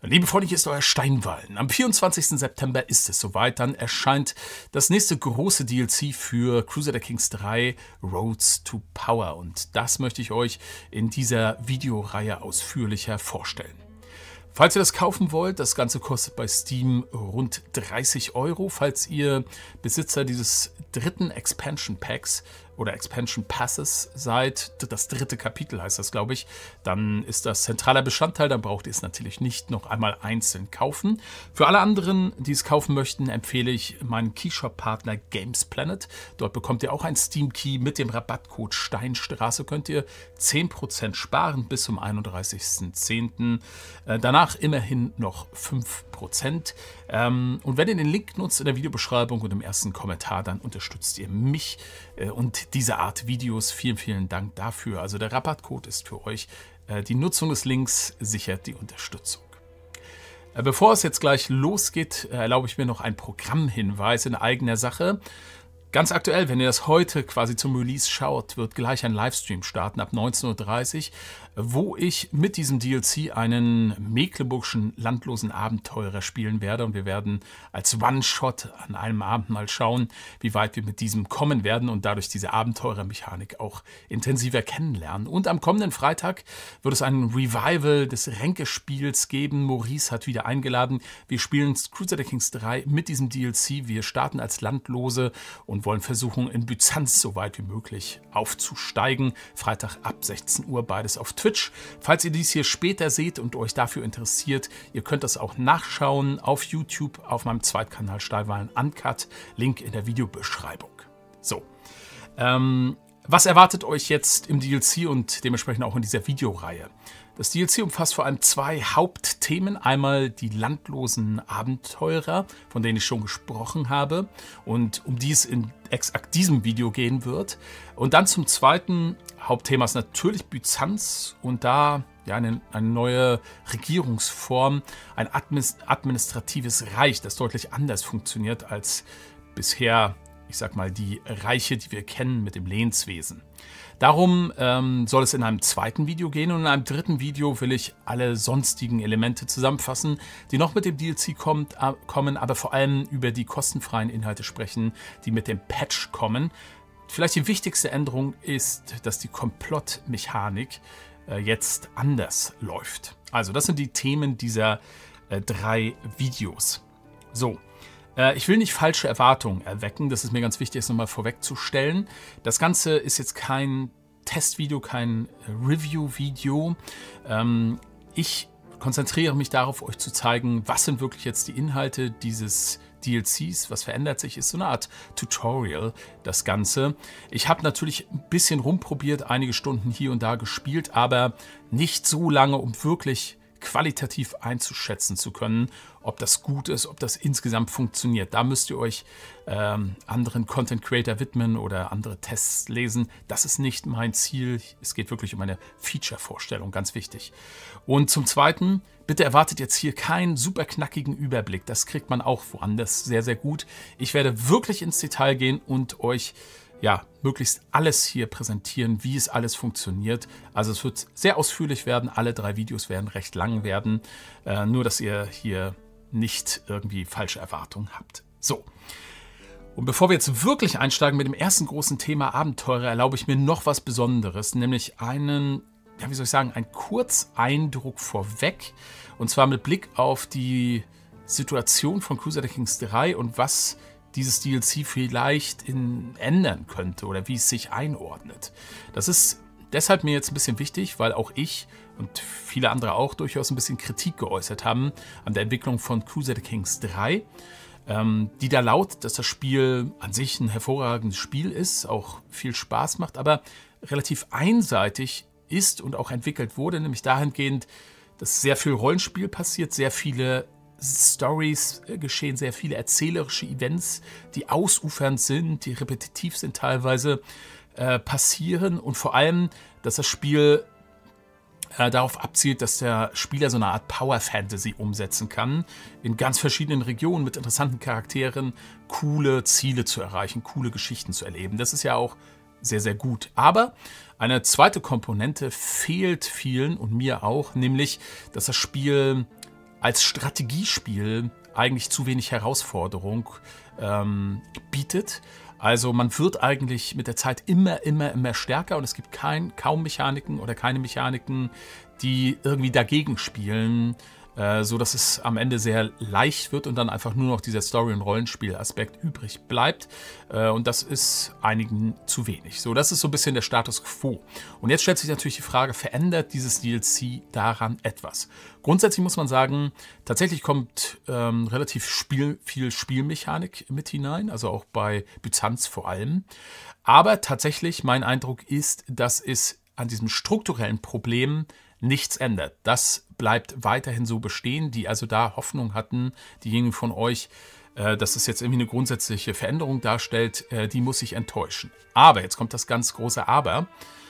Liebe Freunde, hier ist euer Steinwallen. Am 24. September ist es soweit. Dann erscheint das nächste große DLC für Crusader Kings 3, Roads to Power. Und das möchte ich euch in dieser Videoreihe ausführlicher vorstellen. Falls ihr das kaufen wollt, das Ganze kostet bei Steam rund 30 €. Falls ihr Besitzer dieses dritten Expansion Packs oder Expansion Passes seid, das dritte Kapitel heißt das, glaube ich, dann ist das zentraler Bestandteil, dann braucht ihr es natürlich nicht noch einmal einzeln kaufen. Für alle anderen, die es kaufen möchten, empfehle ich meinen Keyshop-Partner Gamesplanet. Dort bekommt ihr auch einen Steam-Key mit dem Rabattcode Steinstraße, könnt ihr 10% sparen bis zum 31.10. Danach immerhin noch 5%. Und wenn ihr den Link nutzt in der Videobeschreibung und im ersten Kommentar, dann unterstützt ihr mich und diese Art Videos. Vielen, vielen Dank dafür. Also der Rabattcode ist für euch. Die Nutzung des Links sichert die Unterstützung. Bevor es jetzt gleich losgeht, erlaube ich mir noch einen Programmhinweis in eigener Sache. Ganz aktuell, wenn ihr das heute quasi zum Release schaut, wird gleich ein Livestream starten ab 19:30 Uhr, wo ich mit diesem DLC einen mecklenburgischen landlosen Abenteurer spielen werde. Und wir werden als One-Shot an einem Abend mal schauen, wie weit wir mit diesem kommen werden und dadurch diese Abenteurermechanik auch intensiver kennenlernen. Und am kommenden Freitag wird es ein Revival des Ränkespiels geben. Maurice hat wieder eingeladen. Wir spielen Crusader Kings 3 mit diesem DLC. Wir starten als Landlose und wollen versuchen, in Byzanz so weit wie möglich aufzusteigen. Freitag ab 16 Uhr, beides auf Twitch. Falls ihr dies hier später seht und euch dafür interessiert, ihr könnt das auch nachschauen auf YouTube, auf meinem Zweitkanal Steinwallen Uncut. Link in der Videobeschreibung. So, was erwartet euch jetzt im DLC und dementsprechend auch in dieser Videoreihe? Das DLC umfasst vor allem zwei Hauptthemen. Einmal die landlosen Abenteurer, von denen ich schon gesprochen habe und um die es in exakt diesem Video gehen wird. Und dann zum zweiten Hauptthema ist natürlich Byzanz und da ja, eine neue Regierungsform, ein administratives Reich, das deutlich anders funktioniert als bisher, ich sag mal, die Reiche, die wir kennen mit dem Lehnswesen. Darum soll es in einem zweiten Video gehen und in einem dritten Video will ich alle sonstigen Elemente zusammenfassen, die noch mit dem DLC kommen, aber vor allem über die kostenfreien Inhalte sprechen, die mit dem Patch kommen. Vielleicht die wichtigste Änderung ist, dass die Komplottmechanik jetzt anders läuft. Also das sind die Themen dieser drei Videos. So. Ich will nicht falsche Erwartungen erwecken, das ist mir ganz wichtig, das nochmal vorwegzustellen. Das Ganze ist jetzt kein Testvideo, kein Review-Video. Ich konzentriere mich darauf, euch zu zeigen, was sind wirklich jetzt die Inhalte dieses DLCs, was verändert sich, ist so eine Art Tutorial, das Ganze. Ich habe natürlich ein bisschen rumprobiert, einige Stunden hier und da gespielt, aber nicht so lange, um wirklich qualitativ einzuschätzen zu können, ob das gut ist, ob das insgesamt funktioniert. Da müsst ihr euch anderen Content Creator widmen oder andere Tests lesen. Das ist nicht mein Ziel. Es geht wirklich um eine Feature-Vorstellung, ganz wichtig. Und zum Zweiten, bitte erwartet jetzt hier keinen super knackigen Überblick. Das kriegt man auch woanders sehr, sehr gut. Ich werde wirklich ins Detail gehen und euch ja, möglichst alles hier präsentieren, wie es alles funktioniert. Also es wird sehr ausführlich werden, alle drei Videos werden recht lang werden, nur dass ihr hier nicht irgendwie falsche Erwartungen habt. So, und bevor wir jetzt wirklich einsteigen mit dem ersten großen Thema Abenteurer, erlaube ich mir noch was Besonderes, nämlich einen, ja, wie soll ich sagen, einen Kurzeindruck vorweg, und zwar mit Blick auf die Situation von Crusader Kings 3 und was dieses DLC vielleicht ändern könnte oder wie es sich einordnet. Das ist deshalb mir jetzt ein bisschen wichtig, weil auch ich und viele andere auch durchaus ein bisschen Kritik geäußert haben an der Entwicklung von Crusader Kings 3, die da laut, dass das Spiel an sich ein hervorragendes Spiel ist, auch viel Spaß macht, aber relativ einseitig ist und auch entwickelt wurde, nämlich dahingehend, dass sehr viel Rollenspiel passiert, sehr viele Stories geschehen, sehr viele erzählerische Events, die ausufernd sind, die repetitiv sind teilweise, passieren und vor allem, dass das Spiel darauf abzielt, dass der Spieler so eine Art Power Fantasy umsetzen kann, in ganz verschiedenen Regionen mit interessanten Charakteren coole Ziele zu erreichen, coole Geschichten zu erleben. Das ist ja auch sehr, sehr gut. Aber eine zweite Komponente fehlt vielen und mir auch, nämlich, dass das Spiel als Strategiespiel eigentlich zu wenig Herausforderung bietet. Also man wird eigentlich mit der Zeit immer stärker und es gibt kaum Mechaniken oder keine Mechaniken, die irgendwie dagegen spielen, so dass es am Ende sehr leicht wird und dann einfach nur noch dieser Story- und Rollenspiel-Aspekt übrig bleibt. Und das ist einigen zu wenig. So, das ist so ein bisschen der Status quo. Und jetzt stellt sich natürlich die Frage, verändert dieses DLC daran etwas? Grundsätzlich muss man sagen, tatsächlich kommt relativ viel Spielmechanik mit hinein, also auch bei Byzanz vor allem. Aber tatsächlich, mein Eindruck ist, dass es an diesem strukturellen Problem nichts ändert. Das bleibt weiterhin so bestehen, die also da Hoffnung hatten, diejenigen von euch, dass es jetzt irgendwie eine grundsätzliche Veränderung darstellt, die muss sich enttäuschen. Aber, jetzt kommt das ganz große Aber,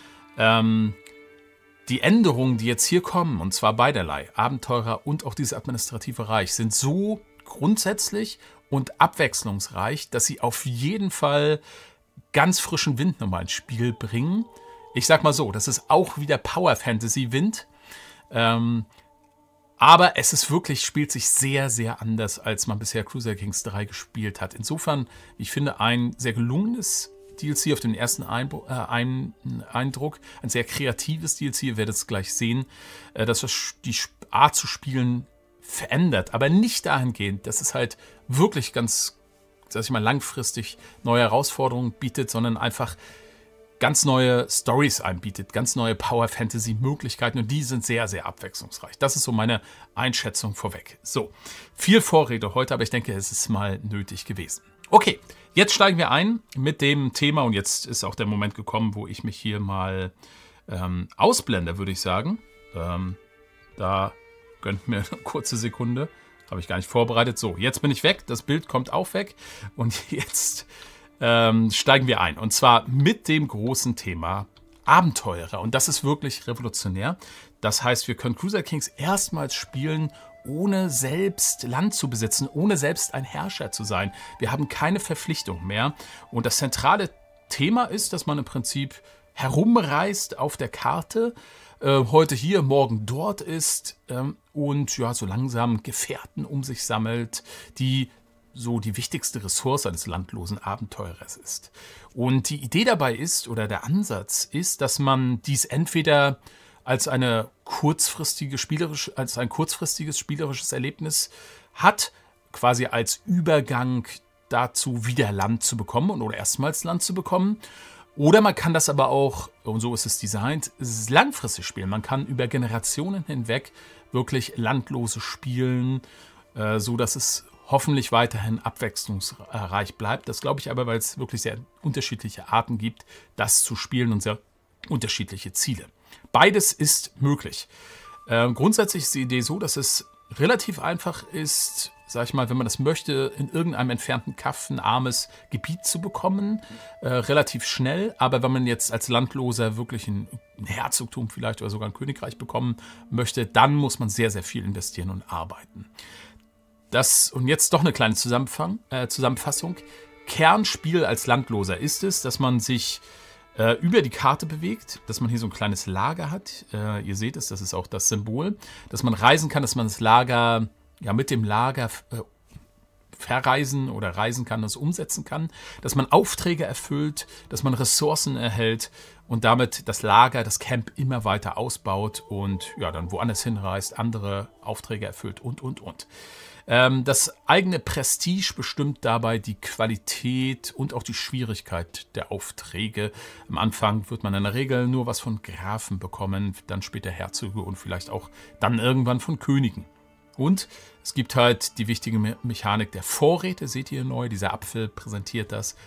die Änderungen, die jetzt hier kommen, und zwar beiderlei, Abenteurer und auch dieses administrative Reich, sind so grundsätzlich und abwechslungsreich, dass sie auf jeden Fall ganz frischen Wind nochmal ins Spiel bringen. Ich sag mal so, das ist auch wieder Power Fantasy Wind. Aber es ist wirklich, spielt sich sehr anders, als man bisher Crusader Kings 3 gespielt hat. Insofern, ich finde, ein sehr gelungenes DLC auf den ersten Eindruck, ein sehr kreatives DLC, ihr werdet es gleich sehen, dass das die Art zu spielen verändert, aber nicht dahingehend, dass es halt wirklich ganz, sag ich mal, langfristig neue Herausforderungen bietet, sondern einfach ganz neue Stories einbietet, ganz neue Power-Fantasy-Möglichkeiten und die sind sehr abwechslungsreich. Das ist so meine Einschätzung vorweg. So, viel Vorrede heute, aber ich denke, es ist mal nötig gewesen. Okay, jetzt steigen wir ein mit dem Thema und jetzt ist auch der Moment gekommen, wo ich mich hier mal ausblende, würde ich sagen. Da gönnt mir eine kurze Sekunde. Habe ich gar nicht vorbereitet. So, jetzt bin ich weg. Das Bild kommt auch weg. Und jetzt steigen wir ein. Und zwar mit dem großen Thema Abenteurer. Und das ist wirklich revolutionär. Das heißt, wir können Crusader Kings erstmals spielen, ohne selbst Land zu besitzen, ohne selbst ein Herrscher zu sein. Wir haben keine Verpflichtung mehr. Und das zentrale Thema ist, dass man im Prinzip herumreist auf der Karte, heute hier, morgen dort ist und ja, so langsam Gefährten um sich sammelt, die so die wichtigste Ressource eines landlosen Abenteurers ist. Und die Idee dabei ist, oder der Ansatz ist, dass man dies entweder als ein kurzfristiges spielerisches Erlebnis hat, quasi als Übergang dazu, wieder Land zu bekommen oder erstmals Land zu bekommen. Oder man kann das aber auch, und so ist es designt, langfristig spielen. Man kann über Generationen hinweg wirklich landlose spielen, so dass es hoffentlich weiterhin abwechslungsreich bleibt. Das glaube ich aber, weil es wirklich sehr unterschiedliche Arten gibt, das zu spielen und sehr unterschiedliche Ziele. Beides ist möglich. Grundsätzlich ist die Idee so, dass es relativ einfach ist, sag ich mal, wenn man das möchte, in irgendeinem entfernten Kaff ein armes Gebiet zu bekommen, relativ schnell. Aber wenn man jetzt als Landloser wirklich ein Herzogtum vielleicht oder sogar ein Königreich bekommen möchte, dann muss man sehr viel investieren und arbeiten. Und jetzt doch eine kleine Zusammenfassung. Kernspiel als Landloser ist es, dass man sich über die Karte bewegt, dass man hier so ein kleines Lager hat. Ihr seht es, das ist auch das Symbol. Dass man reisen kann, dass man das Lager mit dem Lager verreisen oder reisen kann, das umsetzen kann. Dass man Aufträge erfüllt, dass man Ressourcen erhält und damit das Lager, das Camp immer weiter ausbaut und ja, dann woanders hinreist, andere Aufträge erfüllt und. Das eigene Prestige bestimmt dabei die Qualität und auch die Schwierigkeit der Aufträge. Am Anfang wird man in der Regel nur was von Grafen bekommen, dann später Herzöge und vielleicht auch dann irgendwann von Königen. Und es gibt halt die wichtige Mechanik der Vorräte, seht ihr neu, dieser Apfel repräsentiert das.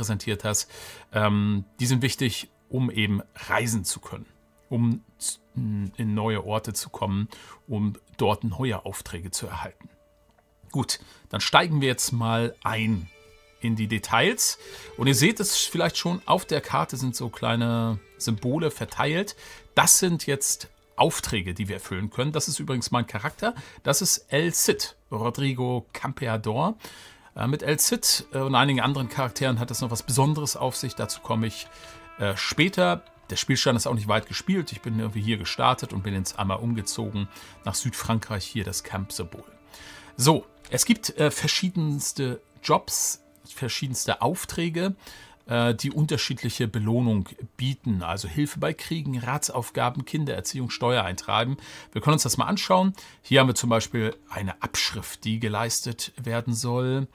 Die sind wichtig, um eben reisen zu können, um in neue Orte zu kommen, um dort neue Aufträge zu erhalten. Gut, dann steigen wir jetzt mal ein in die Details. Und ihr seht es vielleicht schon, auf der Karte sind so kleine Symbole verteilt. Das sind jetzt Aufträge, die wir erfüllen können. Das ist übrigens mein Charakter. Das ist El Cid, Rodrigo Campeador. Mit El Cid und einigen anderen Charakteren hat das noch was Besonderes auf sich. Dazu komme ich später. Der Spielstand ist auch nicht weit gespielt. Ich bin irgendwie hier gestartet und bin jetzt einmal umgezogen nach Südfrankreich, hier das Camp Symbol. So, es gibt verschiedenste Jobs, verschiedenste Aufträge, die unterschiedliche Belohnung bieten. Also Hilfe bei Kriegen, Ratsaufgaben, Kindererziehung, Steuereintreiben. Wir können uns das mal anschauen. Hier haben wir zum Beispiel eine Abschrift, die geleistet werden soll.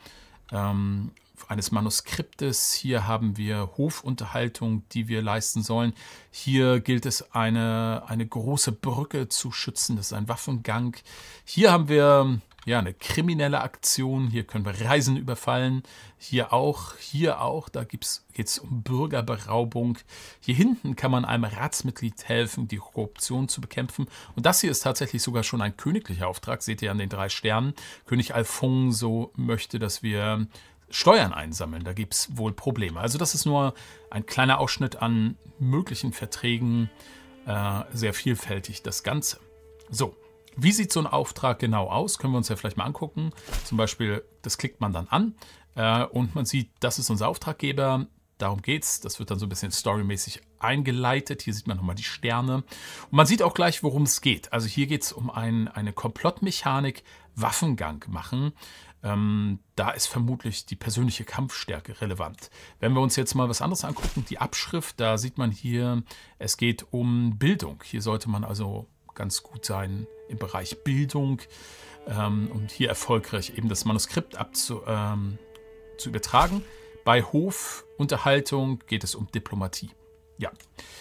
Eines Manuskriptes. Hier haben wir Hofunterhaltung, die wir leisten sollen. Hier gilt es, eine große Brücke zu schützen. Das ist ein Waffengang. Hier haben wir eine kriminelle Aktion. Hier können wir Reisen überfallen. Hier auch. Da geht es um Bürgerberaubung. Hier hinten kann man einem Ratsmitglied helfen, die Korruption zu bekämpfen. Und das hier ist tatsächlich sogar schon ein königlicher Auftrag. Seht ihr an den 3 Sternen. König Alfonso möchte, dass wir Steuern einsammeln. Da gibt es wohl Probleme. Also das ist nur ein kleiner Ausschnitt an möglichen Verträgen. Sehr vielfältig das Ganze. So, wie sieht so ein Auftrag genau aus? Können wir uns ja vielleicht mal angucken. Zum Beispiel, das klickt man dann an und man sieht, das ist unser Auftraggeber. Darum geht's. Das wird dann so ein bisschen storymäßig eingeleitet. Hier sieht man nochmal die Sterne. Und man sieht auch gleich, worum es geht. Also hier geht es um eine Komplottmechanik, Waffengang machen. Da ist vermutlich die persönliche Kampfstärke relevant. Wenn wir uns jetzt mal was anderes angucken, die Abschrift, da sieht man hier, es geht um Bildung. Hier sollte man also ganz gut sein im Bereich Bildung und hier erfolgreich eben das Manuskript zu übertragen. Bei Hofunterhaltung geht es um Diplomatie. Ja,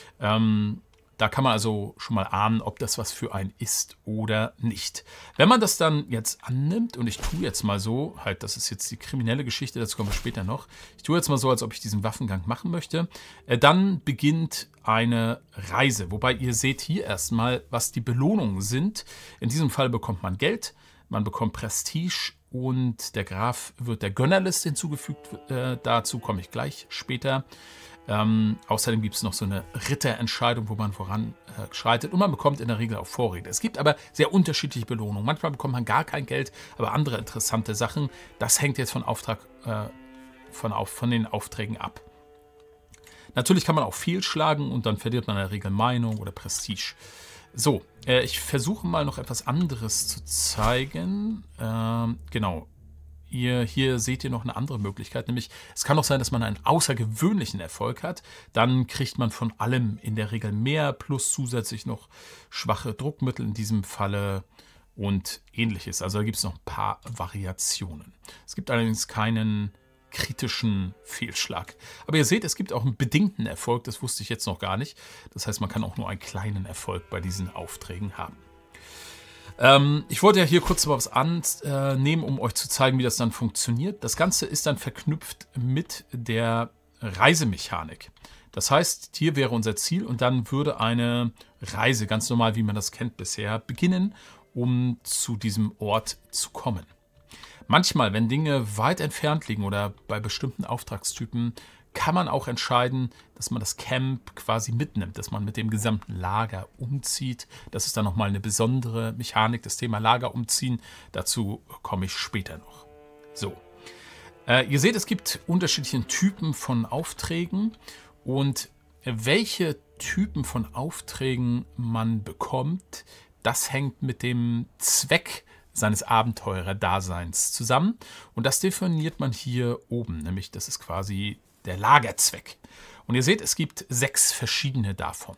da kann man also schon mal ahnen, ob das was für einen ist oder nicht. Wenn man das dann jetzt annimmt, und ich tue jetzt mal so, halt, das ist jetzt die kriminelle Geschichte, dazu kommen wir später noch. Ich tue jetzt mal so, als ob ich diesen Waffengang machen möchte. Dann beginnt eine Reise, wobei ihr seht hier erstmal, was die Belohnungen sind. In diesem Fall bekommt man Geld, man bekommt Prestige und der Graf wird der Gönnerliste hinzugefügt. Dazu komme ich gleich später. Außerdem gibt es noch so eine Ritterentscheidung, wo man voranschreitet und man bekommt in der Regel auch Vorräte. Es gibt aber sehr unterschiedliche Belohnungen. Manchmal bekommt man gar kein Geld, aber andere interessante Sachen. Das hängt jetzt von den Aufträgen ab. Natürlich kann man auch fehlschlagen und dann verliert man in der Regel Meinung oder Prestige. So, ich versuche mal noch etwas anderes zu zeigen. Genau. Hier seht ihr noch eine andere Möglichkeit, nämlich es kann auch sein, dass man einen außergewöhnlichen Erfolg hat. Dann kriegt man von allem in der Regel mehr, plus zusätzlich noch schwache Druckmittel in diesem Falle und ähnliches. Also da gibt es noch ein paar Variationen. Es gibt allerdings keinen kritischen Fehlschlag. Aber ihr seht, es gibt auch einen bedingten Erfolg, das wusste ich jetzt noch gar nicht. Das heißt, man kann auch nur einen kleinen Erfolg bei diesen Aufträgen haben. Ich wollte ja hier kurz mal was annehmen, um euch zu zeigen, wie das dann funktioniert. Das Ganze ist dann verknüpft mit der Reisemechanik. Das heißt, hier wäre unser Ziel und dann würde eine Reise, ganz normal, wie man das kennt bisher, beginnen, um zu diesem Ort zu kommen. Manchmal, wenn Dinge weit entfernt liegen oder bei bestimmten Auftragstypen, kann man auch entscheiden, dass man das Camp quasi mitnimmt, dass man mit dem gesamten Lager umzieht. Das ist dann nochmal eine besondere Mechanik, das Thema Lager umziehen. Dazu komme ich später noch. So, ihr seht, es gibt unterschiedliche Typen von Aufträgen und welche Typen von Aufträgen man bekommt, das hängt mit dem Zweck seines Abenteurerdaseins zusammen. Und das definiert man hier oben, nämlich das ist quasi der Lagerzweck. Und ihr seht, es gibt 6 verschiedene davon.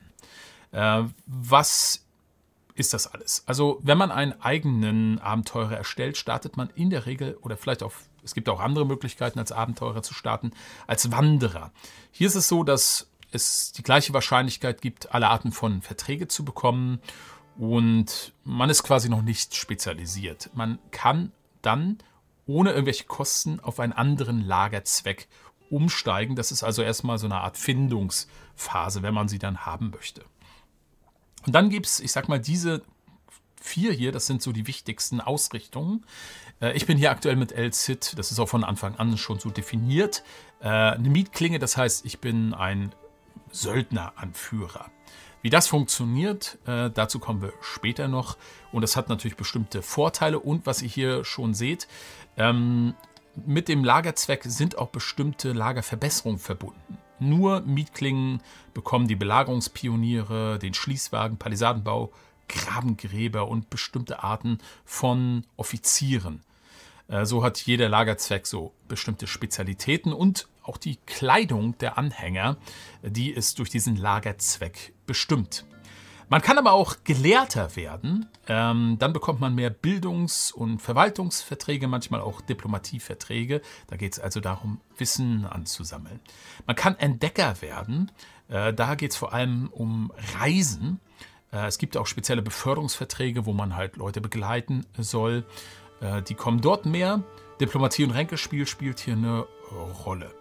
Was ist das alles? Also, wenn man einen eigenen Abenteurer erstellt, startet man in der Regel, oder vielleicht auch, es gibt auch andere Möglichkeiten, als Abenteurer zu starten, als Wanderer. Hier ist es so, dass es die gleiche Wahrscheinlichkeit gibt, alle Arten von Verträge zu bekommen und man ist quasi noch nicht spezialisiert. Man kann dann ohne irgendwelche Kosten auf einen anderen Lagerzweck umsteigen. Das ist also erstmal so eine Art Findungsphase, wenn man sie dann haben möchte. Und dann gibt es, ich sag mal, diese 4 hier, das sind so die wichtigsten Ausrichtungen. Ich bin hier aktuell mit El Cid, das ist auch von Anfang an schon so definiert. Eine Mietklinge, das heißt, ich bin ein Söldneranführer. Wie das funktioniert, dazu kommen wir später noch. Und das hat natürlich bestimmte Vorteile. Und was ihr hier schon seht, mit dem Lagerzweck sind auch bestimmte Lagerverbesserungen verbunden. Nur Mietklingen bekommen die Belagerungspioniere, den Schließwagen, Palisadenbau, Grabengräber und bestimmte Arten von Offizieren. So hat jeder Lagerzweck so bestimmte Spezialitäten und auch die Kleidung der Anhänger, die ist durch diesen Lagerzweck bestimmt. Man kann aber auch Gelehrter werden, dann bekommt man mehr Bildungs- und Verwaltungsverträge, manchmal auch Diplomatieverträge. Da geht es also darum, Wissen anzusammeln. Man kann Entdecker werden, da geht es vor allem um Reisen. Es gibt auch spezielle Beförderungsverträge, wo man halt Leute begleiten soll. Die kommen dort mehr. Diplomatie und Ränkespiel spielt hier eine Rolle.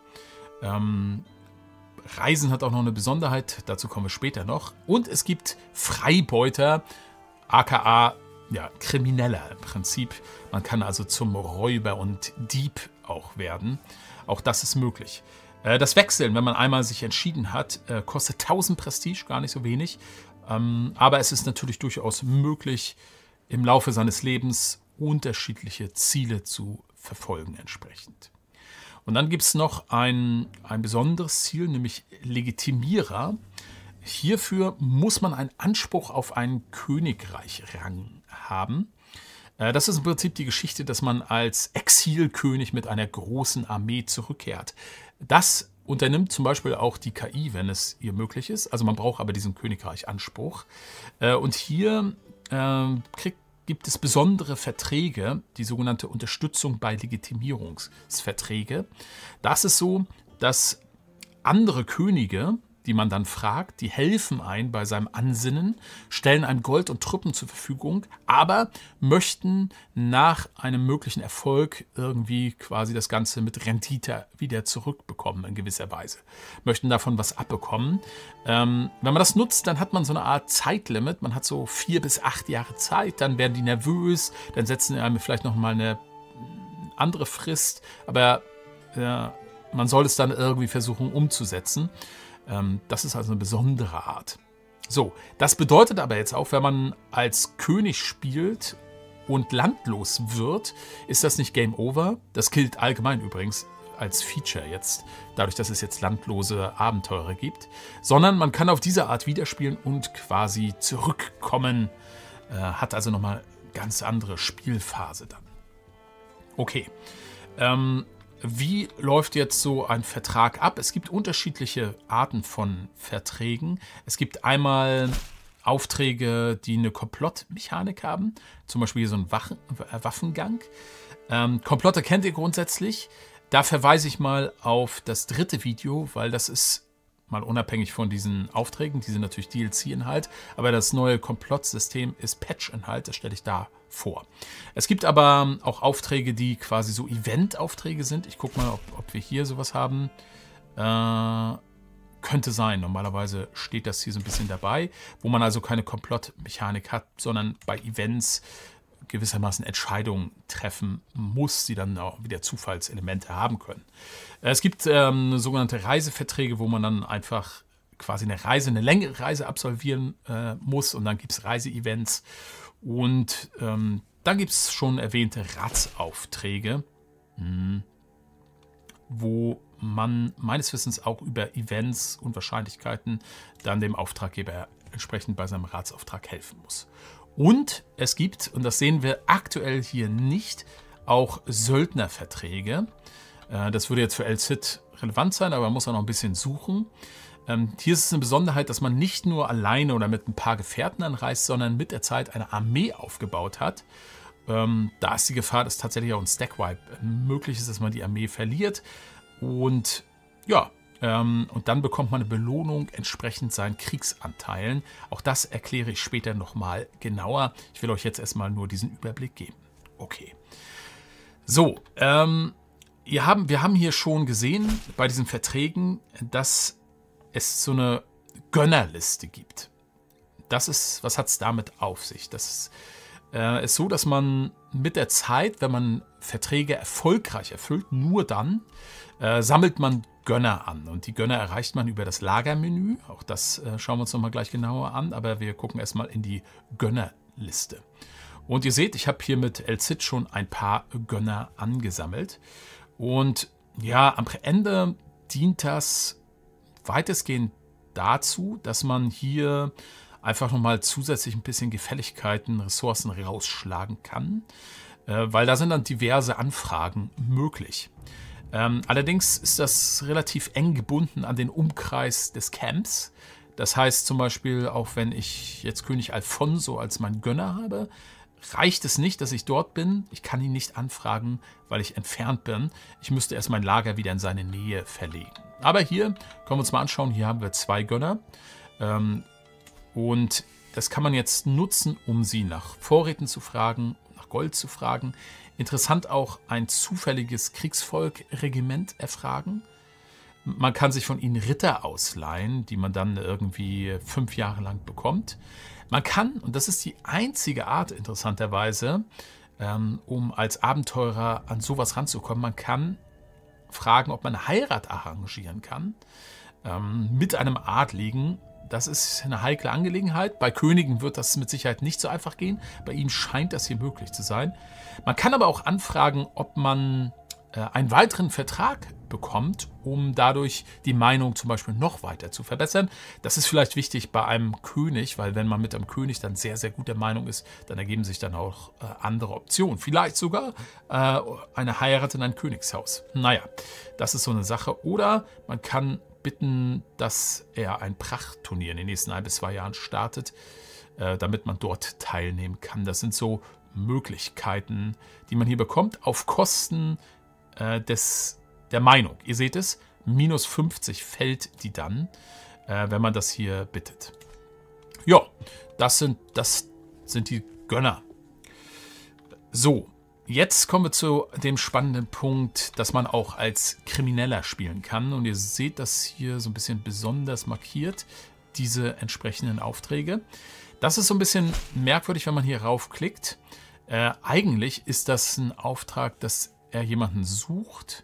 Reisen hat auch noch eine Besonderheit, dazu kommen wir später noch. Und es gibt Freibeuter, aka ja, Krimineller im Prinzip. Man kann also zum Räuber und Dieb auch werden. Auch das ist möglich. Das Wechseln, wenn man einmal sich entschieden hat, kostet 1000 Prestige, gar nicht so wenig. Aber es ist natürlich durchaus möglich, im Laufe seines Lebens unterschiedliche Ziele zu verfolgen entsprechend. Und dann gibt es noch ein besonderes Ziel, nämlich Legitimierer. Hierfür muss man einen Anspruch auf einen Königreich-Rang haben. Das ist im Prinzip die Geschichte, dass man als Exilkönig mit einer großen Armee zurückkehrt. Das unternimmt zum Beispiel auch die KI, wenn es ihr möglich ist. Also man braucht aber diesen Königreich-Anspruch. Und hier gibt es besondere Verträge, die sogenannte Unterstützung bei Legitimierungsverträge. Das ist so, dass andere Könige, die man dann fragt, die helfen einem bei seinem Ansinnen, stellen einem Gold und Truppen zur Verfügung, aber möchten nach einem möglichen Erfolg irgendwie quasi das Ganze mit Rendite wieder zurückbekommen in gewisser Weise. Möchten davon was abbekommen. Wenn man das nutzt, dann hat man so eine Art Zeitlimit. Man hat so 4 bis 8 Jahre Zeit, dann werden die nervös, dann setzen sie einem vielleicht nochmal eine andere Frist, aber man soll es dann irgendwie versuchen umzusetzen. Das ist also eine besondere Art. So, das bedeutet aber jetzt auch, wenn man als König spielt und landlos wird, ist das nicht Game Over. Das gilt allgemein übrigens als Feature jetzt, dadurch, dass es jetzt landlose Abenteurer gibt, sondern man kann auf diese Art wiederspielen und quasi zurückkommen. Hat also nochmal ganz andere Spielphase dann. Okay. Wie läuft jetzt so ein Vertrag ab? Es gibt unterschiedliche Arten von Verträgen. Es gibt einmal Aufträge, die eine Komplottmechanik haben. Zum Beispiel hier so ein Waffengang. Komplotte kennt ihr grundsätzlich. Da verweise ich mal auf das 3. Video, weil das ist mal unabhängig von diesen Aufträgen. Die sind natürlich DLC-Inhalt. Aber das neue Komplottsystem ist Patch-Inhalt. Das stelle ich da vor. Es gibt aber auch Aufträge, die quasi so Event-Aufträge sind. Ich gucke mal, ob wir hier sowas haben. Könnte sein. Normalerweise steht das hier so ein bisschen dabei, wo man also keine Komplottmechanik hat, sondern bei Events gewissermaßen Entscheidungen treffen muss, die dann auch wieder Zufallselemente haben können. Es gibt sogenannte Reiseverträge, wo man dann einfach quasi eine längere Reise absolvieren muss und dann gibt es Reiseevents. Und dann gibt es schon erwähnte Ratsaufträge, wo man meines Wissens auch über Events und Wahrscheinlichkeiten dann dem Auftraggeber entsprechend bei seinem Ratsauftrag helfen muss. Und es gibt, und das sehen wir aktuell hier nicht, auch Söldnerverträge. Das würde jetzt für El Cid relevant sein, aber man muss auch noch ein bisschen suchen. Hier ist es eine Besonderheit, dass man nicht nur alleine oder mit ein paar Gefährten anreist, sondern mit der Zeit eine Armee aufgebaut hat. Da ist die Gefahr, dass tatsächlich auch ein Stackwipe möglich ist, dass man die Armee verliert. Und ja, und dann bekommt man eine Belohnung entsprechend seinen Kriegsanteilen. Auch das erkläre ich später nochmal genauer. Ich will euch jetzt erstmal nur diesen Überblick geben. Okay. So, wir haben hier schon gesehen bei diesen Verträgen, dass es so eine Gönnerliste gibt. Was hat es damit auf sich? Das ist so, dass man mit der Zeit, wenn man Verträge erfolgreich erfüllt, nur dann sammelt man Gönner an. Und die Gönner erreicht man über das Lagermenü. Auch das schauen wir uns nochmal gleich genauer an. Aber wir gucken erstmal in die Gönnerliste. Und ihr seht, ich habe hier mit El Cid schon ein paar Gönner angesammelt. Und ja, am Ende dient das weitestgehend dazu, dass man hier einfach nochmal zusätzlich ein bisschen Gefälligkeiten, Ressourcen rausschlagen kann, weil da sind dann diverse Anfragen möglich. Allerdings ist das relativ eng gebunden an den Umkreis des Camps. Das heißt zum Beispiel, auch wenn ich jetzt König Alfonso als meinen Gönner habe, reicht es nicht, dass ich dort bin. Ich kann ihn nicht anfragen, weil ich entfernt bin. Ich müsste erst mein Lager wieder in seine Nähe verlegen. Aber hier können wir uns mal anschauen. Hier haben wir 2 Gönner. Und das kann man jetzt nutzen, um sie nach Vorräten zu fragen, nach Gold zu fragen. Interessant auch ein zufälliges Kriegsvolkregiment erfragen. Man kann sich von ihnen Ritter ausleihen, die man dann irgendwie 5 Jahre lang bekommt. Man kann, und das ist die einzige Art interessanterweise, um als Abenteurer an sowas ranzukommen, man kann fragen, ob man eine Heirat arrangieren kann mit einem Adligen. Das ist eine heikle Angelegenheit. Bei Königen wird das mit Sicherheit nicht so einfach gehen. Bei ihnen scheint das hier möglich zu sein. Man kann aber auch anfragen, ob man einen weiteren Vertrag bekommt, um dadurch die Meinung zum Beispiel noch weiter zu verbessern. Das ist vielleicht wichtig bei einem König, weil wenn man mit einem König dann sehr, sehr guter Meinung ist, dann ergeben sich dann auch andere Optionen. Vielleicht sogar eine Heirat in ein Königshaus. Naja, das ist so eine Sache. Oder man kann bitten, dass er ein Prachtturnier in den nächsten 1 bis 2 Jahren startet, damit man dort teilnehmen kann. Das sind so Möglichkeiten, die man hier bekommt, auf Kosten der Meinung. Ihr seht es, minus 50 fällt die dann, wenn man das hier bittet. Ja, das sind die Gönner. So, jetzt kommen wir zu dem spannenden Punkt, dass man auch als Krimineller spielen kann. Und ihr seht das hier so ein bisschen besonders markiert, diese entsprechenden Aufträge. Das ist so ein bisschen merkwürdig, wenn man hier raufklickt. Eigentlich ist das ein Auftrag, dass er jemanden sucht,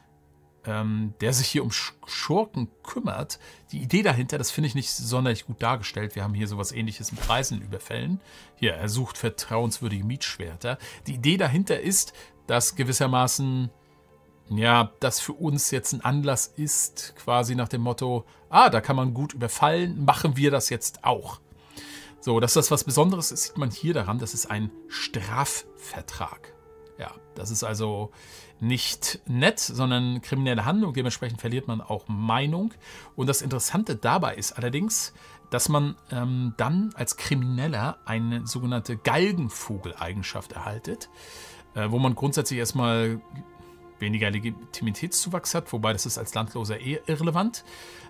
der sich hier um Schurken kümmert. Die Idee dahinter, das finde ich nicht sonderlich gut dargestellt. Wir haben hier sowas Ähnliches mit Reisenüberfällen. Hier, er sucht vertrauenswürdige Mietschwerter. Die Idee dahinter ist, dass gewissermaßen, ja, das für uns jetzt ein Anlass ist, quasi nach dem Motto, da kann man gut überfallen, machen wir das jetzt auch. So, dass das was Besonderes ist, sieht man hier daran, das ist ein Strafvertrag. Ja, das ist also nicht nett, sondern kriminelle Handlung. Dementsprechend verliert man auch Meinung. Und das Interessante dabei ist allerdings, dass man dann als Krimineller eine sogenannte Galgenvogeleigenschaft erhaltet, wo man grundsätzlich erstmal weniger Legitimitätszuwachs hat, wobei das ist als Landloser irrelevant.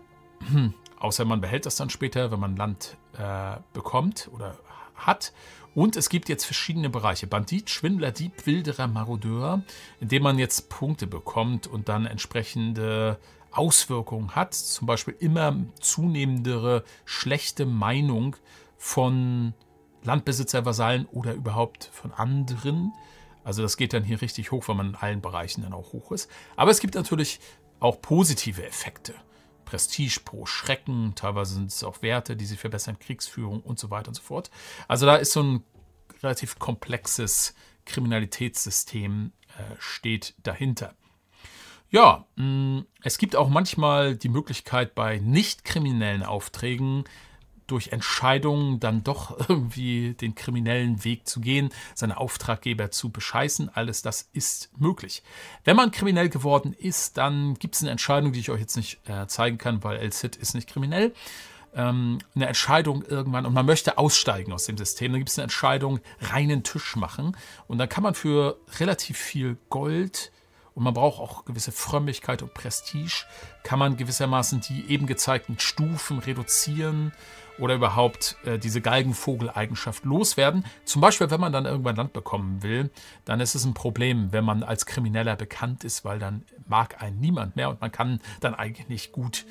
Außer man behält das dann später, wenn man Land bekommt oder hat. Und es gibt jetzt verschiedene Bereiche. Bandit, Schwindler, Dieb, Wilderer, Marodeur, in dem man jetzt Punkte bekommt und dann entsprechende Auswirkungen hat. Zum Beispiel immer zunehmendere schlechte Meinung von Landbesitzer, Vasallen oder überhaupt von anderen. Also das geht dann hier richtig hoch, weil man in allen Bereichen dann auch hoch ist. Aber es gibt natürlich auch positive Effekte. Prestige pro Schrecken, teilweise sind es auch Werte, die sich verbessern, Kriegsführung und so weiter und so fort. Also da ist so ein relativ komplexes Kriminalitätssystem steht dahinter. Ja, es gibt auch manchmal die Möglichkeit bei nicht kriminellen Aufträgen durch Entscheidungen dann doch irgendwie den kriminellen Weg zu gehen, seine Auftraggeber zu bescheißen. Alles das ist möglich. Wenn man kriminell geworden ist, dann gibt es eine Entscheidung, die ich euch jetzt nicht zeigen kann, weil El Cid ist nicht kriminell. Eine Entscheidung irgendwann und man möchte aussteigen aus dem System. Dann gibt es eine Entscheidung, reinen Tisch machen. Und dann kann man für relativ viel Gold, und man braucht auch gewisse Frömmigkeit und Prestige, kann man gewissermaßen die eben gezeigten Stufen reduzieren oder überhaupt diese Galgenvogeleigenschaft loswerden. Zum Beispiel, wenn man dann irgendwann Land bekommen will, dann ist es ein Problem, wenn man als Krimineller bekannt ist, weil dann mag einen niemand mehr und man kann dann eigentlich nicht gut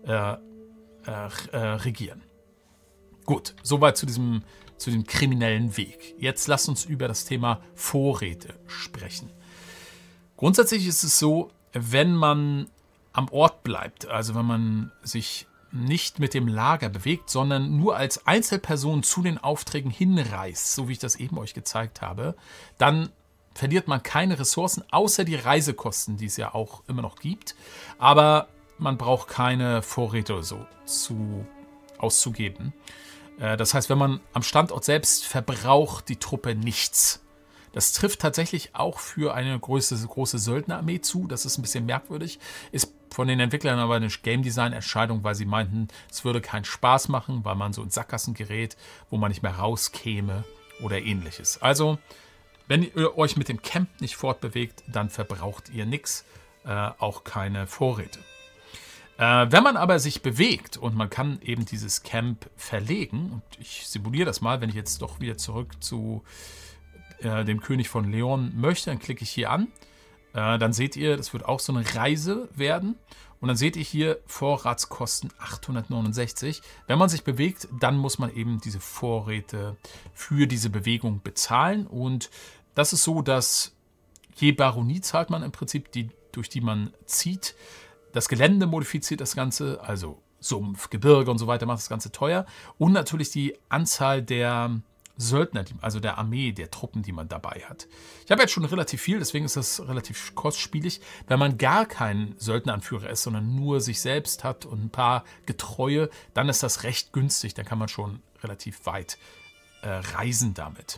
regieren. Gut, soweit zu dem kriminellen Weg. Jetzt lasst uns über das Thema Vorräte sprechen. Grundsätzlich ist es so, wenn man am Ort bleibt, also wenn man sich nicht mit dem Lager bewegt, sondern nur als Einzelperson zu den Aufträgen hinreist, so wie ich das eben euch gezeigt habe, dann verliert man keine Ressourcen, außer die Reisekosten, die es ja auch immer noch gibt. Aber man braucht keine Vorräte oder so auszugeben. Das heißt, wenn man am Standort selbst verbraucht die Truppe nichts. Das trifft tatsächlich auch für eine große Söldnerarmee zu. Das ist ein bisschen merkwürdig. Ist von den Entwicklern aber eine Game Design Entscheidung, weil sie meinten, es würde keinen Spaß machen, weil man so in Sackgassen gerät, wo man nicht mehr rauskäme oder ähnliches. Also, wenn ihr euch mit dem Camp nicht fortbewegt, dann verbraucht ihr nichts, auch keine Vorräte. Wenn man aber sich bewegt und man kann eben dieses Camp verlegen, und ich simuliere das mal, wenn ich jetzt doch wieder zurück zu dem König von Leon möchte, dann klicke ich hier an. Dann seht ihr, das wird auch so eine Reise werden. Und dann seht ihr hier Vorratskosten 869. Wenn man sich bewegt, dann muss man eben diese Vorräte für diese Bewegung bezahlen. Und das ist so, dass je Baronie zahlt man im Prinzip, durch die man zieht. Das Gelände modifiziert das Ganze, also Sumpf, Gebirge und so weiter macht das Ganze teuer. Und natürlich die Anzahl der Söldner, also der Armee, der Truppen, die man dabei hat. Ich habe jetzt schon relativ viel, deswegen ist das relativ kostspielig. Wenn man gar kein Söldneranführer ist, sondern nur sich selbst hat und ein paar Getreue, dann ist das recht günstig. Dann kann man schon relativ weit reisen damit.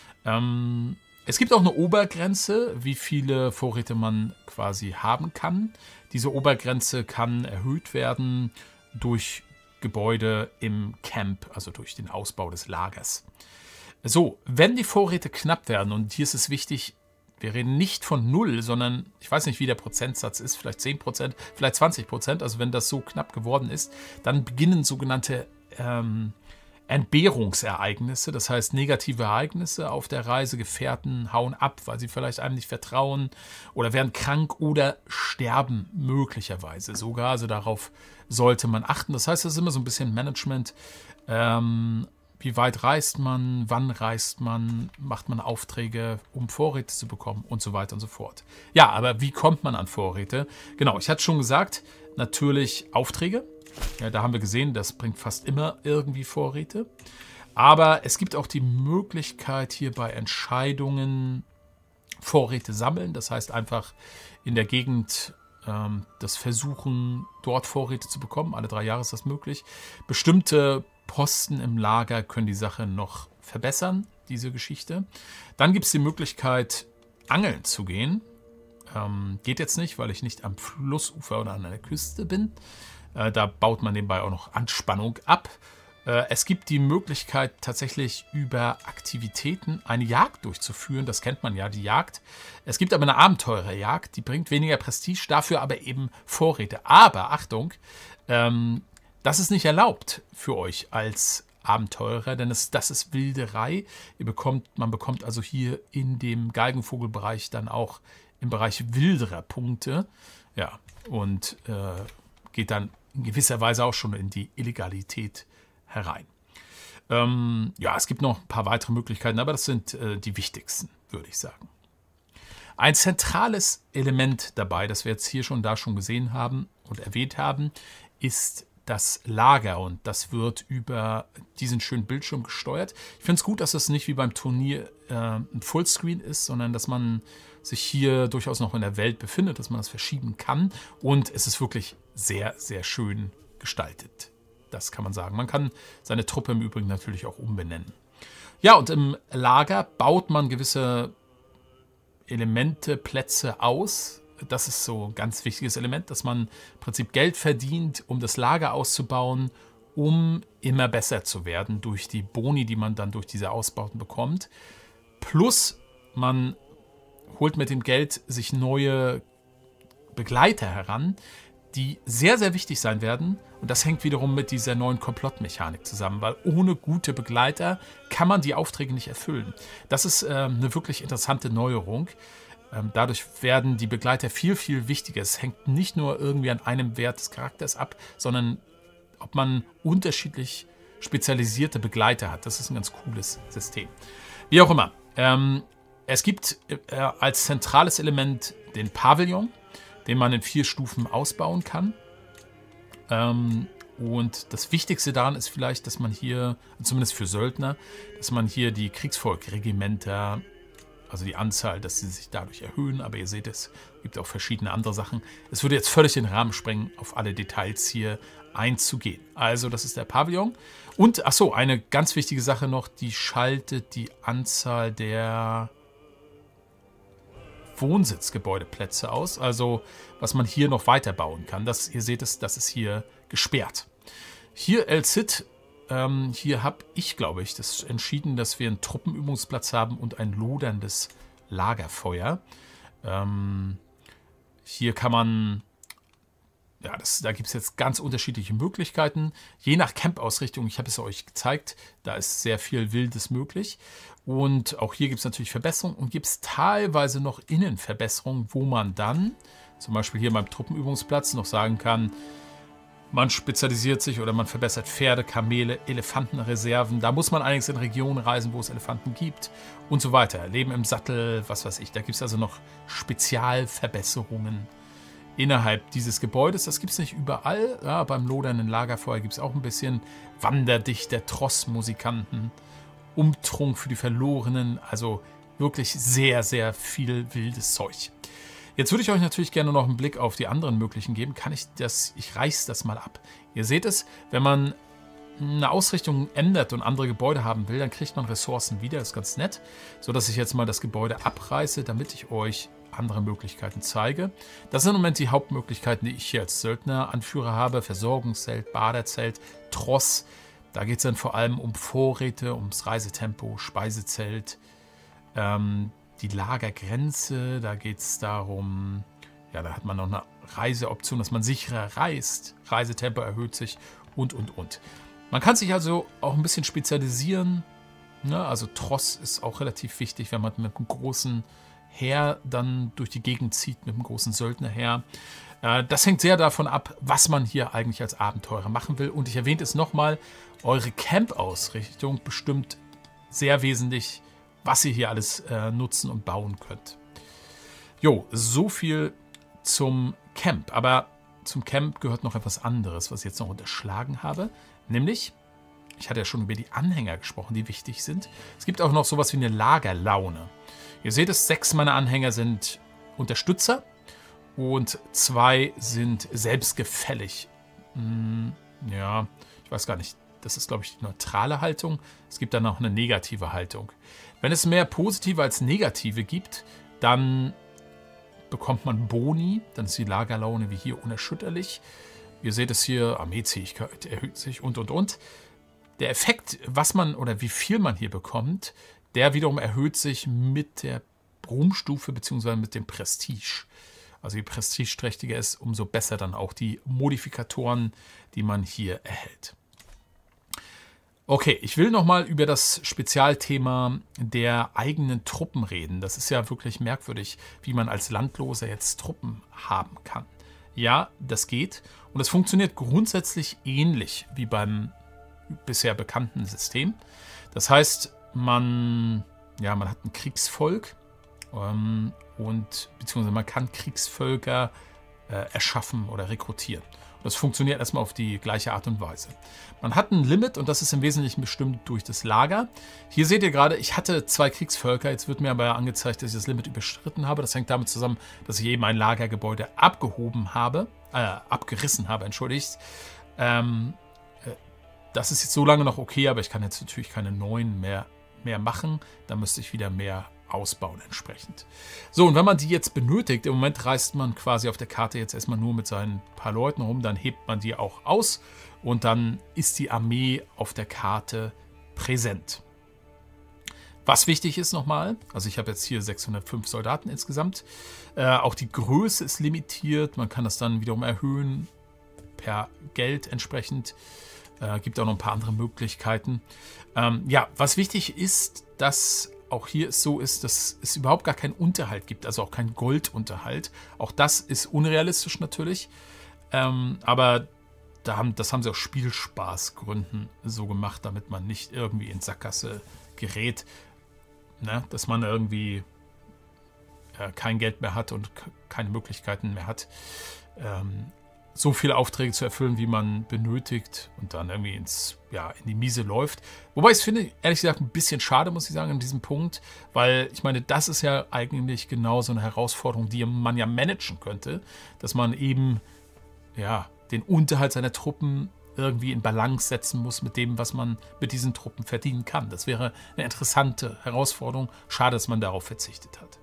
Es gibt auch eine Obergrenze, wie viele Vorräte man quasi haben kann. Diese Obergrenze kann erhöht werden durch Gebäude im Camp, also durch den Ausbau des Lagers. So, wenn die Vorräte knapp werden, und hier ist es wichtig, wir reden nicht von 0, sondern ich weiß nicht, wie der Prozentsatz ist, vielleicht 10%, vielleicht 20%, also wenn das so knapp geworden ist, dann beginnen sogenannte Entbehrungsereignisse, das heißt negative Ereignisse auf der Reise. Gefährten hauen ab, weil sie vielleicht einem nicht vertrauen oder werden krank oder sterben möglicherweise sogar. Also darauf sollte man achten. Das heißt, das ist immer so ein bisschen Management. Wie weit reist man, wann reist man, macht man Aufträge, um Vorräte zu bekommen und so weiter und so fort. Ja, aber wie kommt man an Vorräte? Genau, ich hatte schon gesagt, natürlich Aufträge. Ja, da haben wir gesehen, das bringt fast immer irgendwie Vorräte. Aber es gibt auch die Möglichkeit, hier bei Entscheidungen Vorräte sammeln. Das heißt einfach in der Gegend das Versuchen, dort Vorräte zu bekommen. Alle 3 Jahre ist das möglich. Bestimmte Posten im Lager können die Sache noch verbessern, diese Geschichte. Dann gibt es die Möglichkeit, angeln zu gehen. Geht jetzt nicht, weil ich nicht am Flussufer oder an der Küste bin. Da baut man nebenbei auch noch Anspannung ab. Es gibt die Möglichkeit, tatsächlich über Aktivitäten eine Jagd durchzuführen. Das kennt man ja, die Jagd. Es gibt aber eine Abenteurerjagd, die bringt weniger Prestige, dafür aber eben Vorräte. Aber Achtung, das ist nicht erlaubt für euch als Abenteurer, denn das ist Wilderei. Man bekommt also hier in dem Galgenvogelbereich dann auch im Bereich Wilderer Punkte. Ja, und geht dann in gewisser Weise auch schon in die Illegalität herein. Ja, es gibt noch ein paar weitere Möglichkeiten, aber das sind die wichtigsten, würde ich sagen. Ein zentrales Element dabei, das wir jetzt hier schon gesehen haben und erwähnt haben, ist das Lager, und das wird über diesen schönen Bildschirm gesteuert. Ich finde es gut, dass das nicht wie beim Turnier ein Fullscreen ist, sondern dass man sich hier durchaus noch in der Welt befindet, dass man das verschieben kann, und es ist wirklich sehr, sehr schön gestaltet. Das kann man sagen. Man kann seine Truppe im Übrigen natürlich auch umbenennen. Ja, und im Lager baut man gewisse Elemente, Plätze aus. Das ist so ein ganz wichtiges Element, dass man im Prinzip Geld verdient, um das Lager auszubauen, um immer besser zu werden durch die Boni, die man dann durch diese Ausbauten bekommt. Plus man holt mit dem Geld sich neue Begleiter heran, die sehr, sehr wichtig sein werden. Und das hängt wiederum mit dieser neuen Komplottmechanik zusammen, weil ohne gute Begleiter kann man die Aufträge nicht erfüllen. Das ist eine wirklich interessante Neuerung. Dadurch werden die Begleiter viel, viel wichtiger. Es hängt nicht nur irgendwie an einem Wert des Charakters ab, sondern ob man unterschiedlich spezialisierte Begleiter hat. Das ist ein ganz cooles System. Wie auch immer. Es gibt als zentrales Element den Pavillon, den man in 4 Stufen ausbauen kann. Und das Wichtigste daran ist vielleicht, dass man hier, zumindest für Söldner, dass man hier die Kriegsvolkregimenter also die Anzahl, dass sie sich dadurch erhöhen. Aber ihr seht, es gibt auch verschiedene andere Sachen. Es würde jetzt völlig den Rahmen sprengen, auf alle Details hier einzugehen. Also das ist der Pavillon. Und, achso, eine ganz wichtige Sache noch, die schaltet die Anzahl der Wohnsitzgebäudeplätze aus. Also was man hier noch weiter bauen kann. Das, ihr seht es, das ist hier gesperrt. Hier El Cid, hier habe ich, glaube ich, das entschieden, dass wir einen Truppenübungsplatz haben und ein loderndes Lagerfeuer. Hier kann man, ja, da gibt es jetzt ganz unterschiedliche Möglichkeiten. Je nach Camp-Ausrichtung, ich habe es euch gezeigt, da ist sehr viel Wildes möglich. Und auch hier gibt es natürlich Verbesserungen und gibt es teilweise noch Innenverbesserungen, wo man dann, zum Beispiel hier beim Truppenübungsplatz, noch sagen kann, man spezialisiert sich oder man verbessert Pferde, Kamele, Elefantenreserven. Da muss man allerdings in Regionen reisen, wo es Elefanten gibt und so weiter. Leben im Sattel, was weiß ich. Da gibt es also noch Spezialverbesserungen innerhalb dieses Gebäudes. Das gibt es nicht überall. Ja, beim lodernden Lagerfeuer gibt es auch ein bisschen Wanderdichter, Trossmusikanten, Umtrunk für die Verlorenen. Also wirklich sehr, sehr viel wildes Zeug. Jetzt würde ich euch natürlich gerne noch einen Blick auf die anderen möglichen geben. Ich reiße das mal ab. Ihr seht es, wenn man eine Ausrichtung ändert und andere Gebäude haben will, dann kriegt man Ressourcen wieder. Das ist ganz nett. So dass ich jetzt mal das Gebäude abreiße, damit ich euch andere Möglichkeiten zeige. Das sind im Moment die Hauptmöglichkeiten, die ich hier als Söldneranführer habe. Versorgungszelt, Baderzelt, Tross. Da geht es dann vor allem um Vorräte, ums Reisetempo, Speisezelt, die Lagergrenze, da geht es darum, ja, da hat man noch eine Reiseoption, dass man sicherer reist. Reisetempo erhöht sich und. Man kann sich also auch ein bisschen spezialisieren. Ne? Also Tross ist auch relativ wichtig, wenn man mit einem großen Heer dann durch die Gegend zieht, mit einem großen Söldnerheer. Das hängt sehr davon ab, was man hier eigentlich als Abenteurer machen will. Und ich erwähne es nochmal, eure Camp-Ausrichtung bestimmt sehr wesentlich, was ihr hier alles nutzen und bauen könnt. Jo, so viel zum Camp. Aber zum Camp gehört noch etwas anderes, was ich jetzt noch unterschlagen habe. Nämlich, ich hatte ja schon über die Anhänger gesprochen, die wichtig sind. Es gibt auch noch sowas wie eine Lagerlaune. Ihr seht es, 6 meiner Anhänger sind Unterstützer und 2 sind selbstgefällig. Ja, ich weiß gar nicht. Das ist, glaube ich, die neutrale Haltung. Es gibt dann auch eine negative Haltung. Wenn es mehr positive als negative gibt, dann bekommt man Boni. Dann ist die Lagerlaune wie hier unerschütterlich. Ihr seht es hier, Armeezähigkeit erhöht sich und. Der Effekt, was man oder wie viel man hier bekommt, der wiederum erhöht sich mit der Ruhmstufe bzw. mit dem Prestige. Also je prestigeträchtiger es ist, umso besser dann auch die Modifikatoren, die man hier erhält. Okay, ich will nochmal über das Spezialthema der eigenen Truppen reden. Das ist ja wirklich merkwürdig, wie man als Landloser jetzt Truppen haben kann. Ja, das geht und es funktioniert grundsätzlich ähnlich wie beim bisher bekannten System. Das heißt, man hat ein Kriegsvolk beziehungsweise man kann Kriegsvölker erschaffen oder rekrutieren. Das funktioniert erstmal auf die gleiche Art und Weise. Man hat ein Limit und das ist im Wesentlichen bestimmt durch das Lager. Hier seht ihr gerade, ich hatte 2 Kriegsvölker, jetzt wird mir aber angezeigt, dass ich das Limit überschritten habe. Das hängt damit zusammen, dass ich eben ein Lagergebäude abgerissen habe, entschuldigt. Das ist jetzt so lange noch okay, aber ich kann jetzt natürlich keine neuen mehr machen. Da müsste ich wieder mehr ausbauen entsprechend. So, und wenn man die jetzt benötigt, im Moment reist man quasi auf der Karte jetzt erstmal nur mit seinen paar Leuten rum, dann hebt man die auch aus und dann ist die Armee auf der Karte präsent. Was wichtig ist nochmal, also ich habe jetzt hier 605 Soldaten insgesamt, auch die Größe ist limitiert, man kann das dann wiederum erhöhen per Geld entsprechend. Gibt auch noch ein paar andere Möglichkeiten. Ja, was wichtig ist, dass auch hier es so ist, dass es überhaupt gar keinen Unterhalt gibt, also auch keinen Goldunterhalt. Auch das ist unrealistisch natürlich, aber das haben sie aus Spielspaßgründen so gemacht, damit man nicht irgendwie in Sackgasse gerät, ne? Dass man irgendwie kein Geld mehr hat und keine Möglichkeiten mehr hat. so viele Aufträge zu erfüllen, wie man benötigt und dann irgendwie in die Miese läuft. Wobei ich es finde, ehrlich gesagt, ein bisschen schade, muss ich sagen, an diesem Punkt, weil ich meine, das ist ja eigentlich genau so eine Herausforderung, die man ja managen könnte, dass man eben den Unterhalt seiner Truppen irgendwie in Balance setzen muss mit dem, was man mit diesen Truppen verdienen kann. Das wäre eine interessante Herausforderung. Schade, dass man darauf verzichtet hat.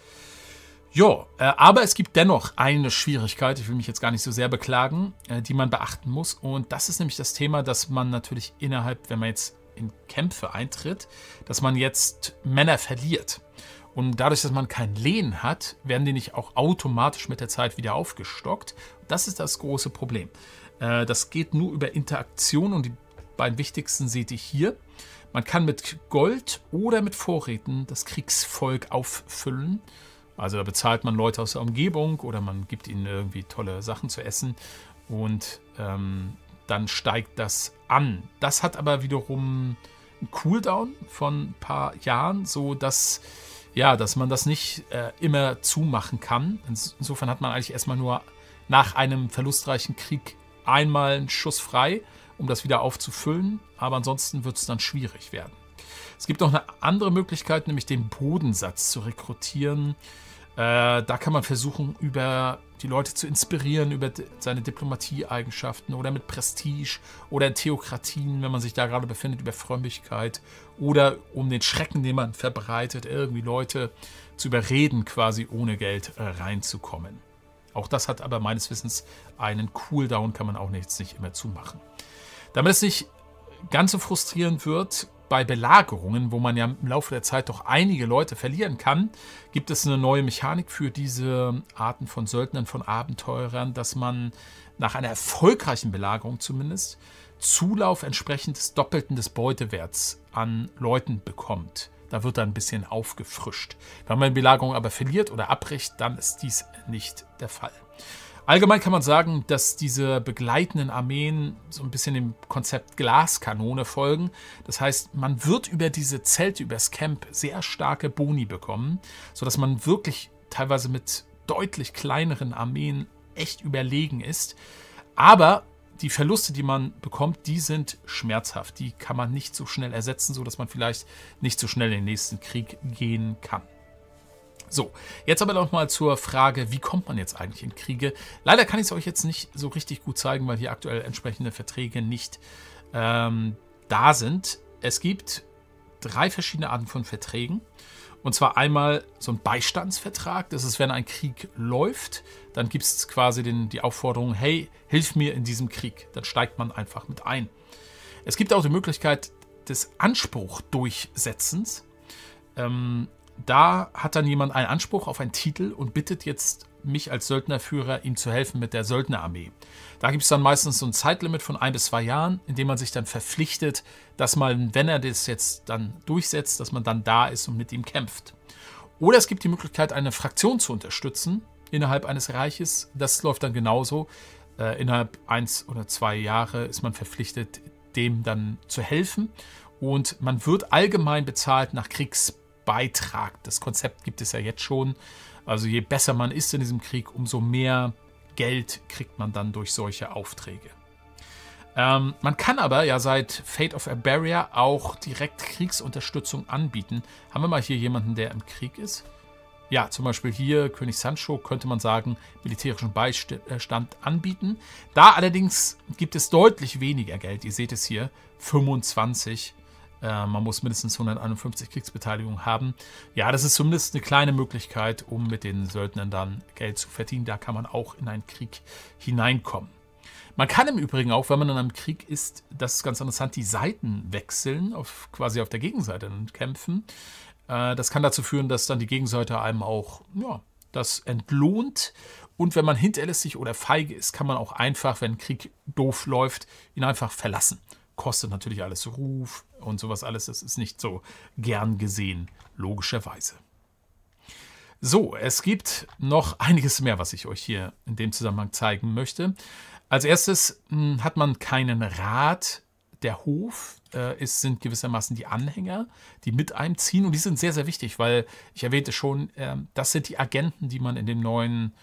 Ja, aber es gibt dennoch eine Schwierigkeit, ich will mich jetzt gar nicht so sehr beklagen, die man beachten muss. Und das ist nämlich das Thema, dass man natürlich innerhalb, wenn man jetzt in Kämpfe eintritt, dass man jetzt Männer verliert. Und dadurch, dass man kein Lehen hat, werden die nicht auch automatisch mit der Zeit wieder aufgestockt. Das ist das große Problem. Das geht nur über Interaktion und die beiden wichtigsten seht ihr hier. Man kann mit Gold oder mit Vorräten das Kriegsvolk auffüllen. Also da bezahlt man Leute aus der Umgebung oder man gibt ihnen irgendwie tolle Sachen zu essen und dann steigt das an. Das hat aber wiederum einen Cooldown von ein paar Jahren, so dass man das nicht immer zumachen kann. Insofern hat man eigentlich erstmal nur nach einem verlustreichen Krieg einmal einen Schuss frei, um das wieder aufzufüllen, aber ansonsten wird es dann schwierig werden. Es gibt noch eine andere Möglichkeit, nämlich den Bodensatz zu rekrutieren. Da kann man versuchen, über die Leute zu inspirieren, über seine Diplomatieeigenschaften oder mit Prestige oder in Theokratien, wenn man sich da gerade befindet, über Frömmigkeit oder um den Schrecken, den man verbreitet, irgendwie Leute zu überreden, quasi ohne Geld reinzukommen. Auch das hat aber meines Wissens einen Cooldown, kann man auch nicht immer zumachen. Damit es nicht ganz so frustrierend wird, bei Belagerungen, wo man ja im Laufe der Zeit doch einige Leute verlieren kann, gibt es eine neue Mechanik für diese Arten von Söldnern, von Abenteurern, dass man nach einer erfolgreichen Belagerung zumindest Zulauf entsprechend des Doppelten des Beutewerts an Leuten bekommt. Da wird dann ein bisschen aufgefrischt. Wenn man die Belagerung aber verliert oder abbricht, dann ist dies nicht der Fall. Allgemein kann man sagen, dass diese begleitenden Armeen so ein bisschen dem Konzept Glaskanone folgen. Das heißt, man wird über diese Zelte, über das Camp sehr starke Boni bekommen, sodass man wirklich teilweise mit deutlich kleineren Armeen echt überlegen ist. Aber die Verluste, die man bekommt, die sind schmerzhaft. Die kann man nicht so schnell ersetzen, sodass man vielleicht nicht so schnell in den nächsten Krieg gehen kann. So, jetzt aber noch mal zur Frage, wie kommt man jetzt eigentlich in Kriege? Leider kann ich es euch jetzt nicht so richtig gut zeigen, weil hier aktuell entsprechende Verträge nicht da sind. Es gibt 3 verschiedene Arten von Verträgen. Und zwar einmal so ein Beistandsvertrag. Das ist, wenn ein Krieg läuft, dann gibt es quasi die Aufforderung, hey, hilf mir in diesem Krieg. Dann steigt man einfach mit ein. Es gibt auch die Möglichkeit des Anspruchdurchsetzens. Da hat dann jemand einen Anspruch auf einen Titel und bittet jetzt mich als Söldnerführer, ihm zu helfen mit der Söldnerarmee. Da gibt es dann meistens so ein Zeitlimit von 1 bis 2 Jahren, in dem man sich dann verpflichtet, dass man, wenn er das jetzt dann durchsetzt, dass man dann da ist und mit ihm kämpft. Oder es gibt die Möglichkeit, eine Fraktion zu unterstützen innerhalb eines Reiches. Das läuft dann genauso. Innerhalb 1 oder 2 Jahre ist man verpflichtet, dem dann zu helfen. Und man wird allgemein bezahlt nach Kriegsbeitrag. Das Konzept gibt es ja jetzt schon. Also je besser man ist in diesem Krieg, umso mehr Geld kriegt man dann durch solche Aufträge. Man kann aber ja seit Fate of Iberia auch direkt Kriegsunterstützung anbieten. Haben wir mal hier jemanden, der im Krieg ist? Ja, zum Beispiel hier König Sancho könnte man sagen, militärischen Beistand anbieten. Da allerdings gibt es deutlich weniger Geld. Ihr seht es hier, 25. Man muss mindestens 151 Kriegsbeteiligung haben. Ja, das ist zumindest eine kleine Möglichkeit, um mit den Söldnern dann Geld zu verdienen. Da kann man auch in einen Krieg hineinkommen. Man kann im Übrigen auch, wenn man in einem Krieg ist, das ist ganz interessant, die Seiten wechseln, quasi auf der Gegenseite und kämpfen. Das kann dazu führen, dass dann die Gegenseite einem auch das entlohnt. Und wenn man hinterlistig oder feige ist, kann man auch einfach, wenn ein Krieg doof läuft, ihn einfach verlassen. Kostet natürlich alles Ruf und sowas alles. Das ist nicht so gern gesehen, logischerweise. So, es gibt noch einiges mehr, was ich euch hier in dem Zusammenhang zeigen möchte. Als erstes hat man keinen Rat. Der Hof sind gewissermaßen die Anhänger, die mit einem ziehen. Und die sind sehr, sehr wichtig, weil ich erwähnte schon, das sind die Agenten, die man in dem neuen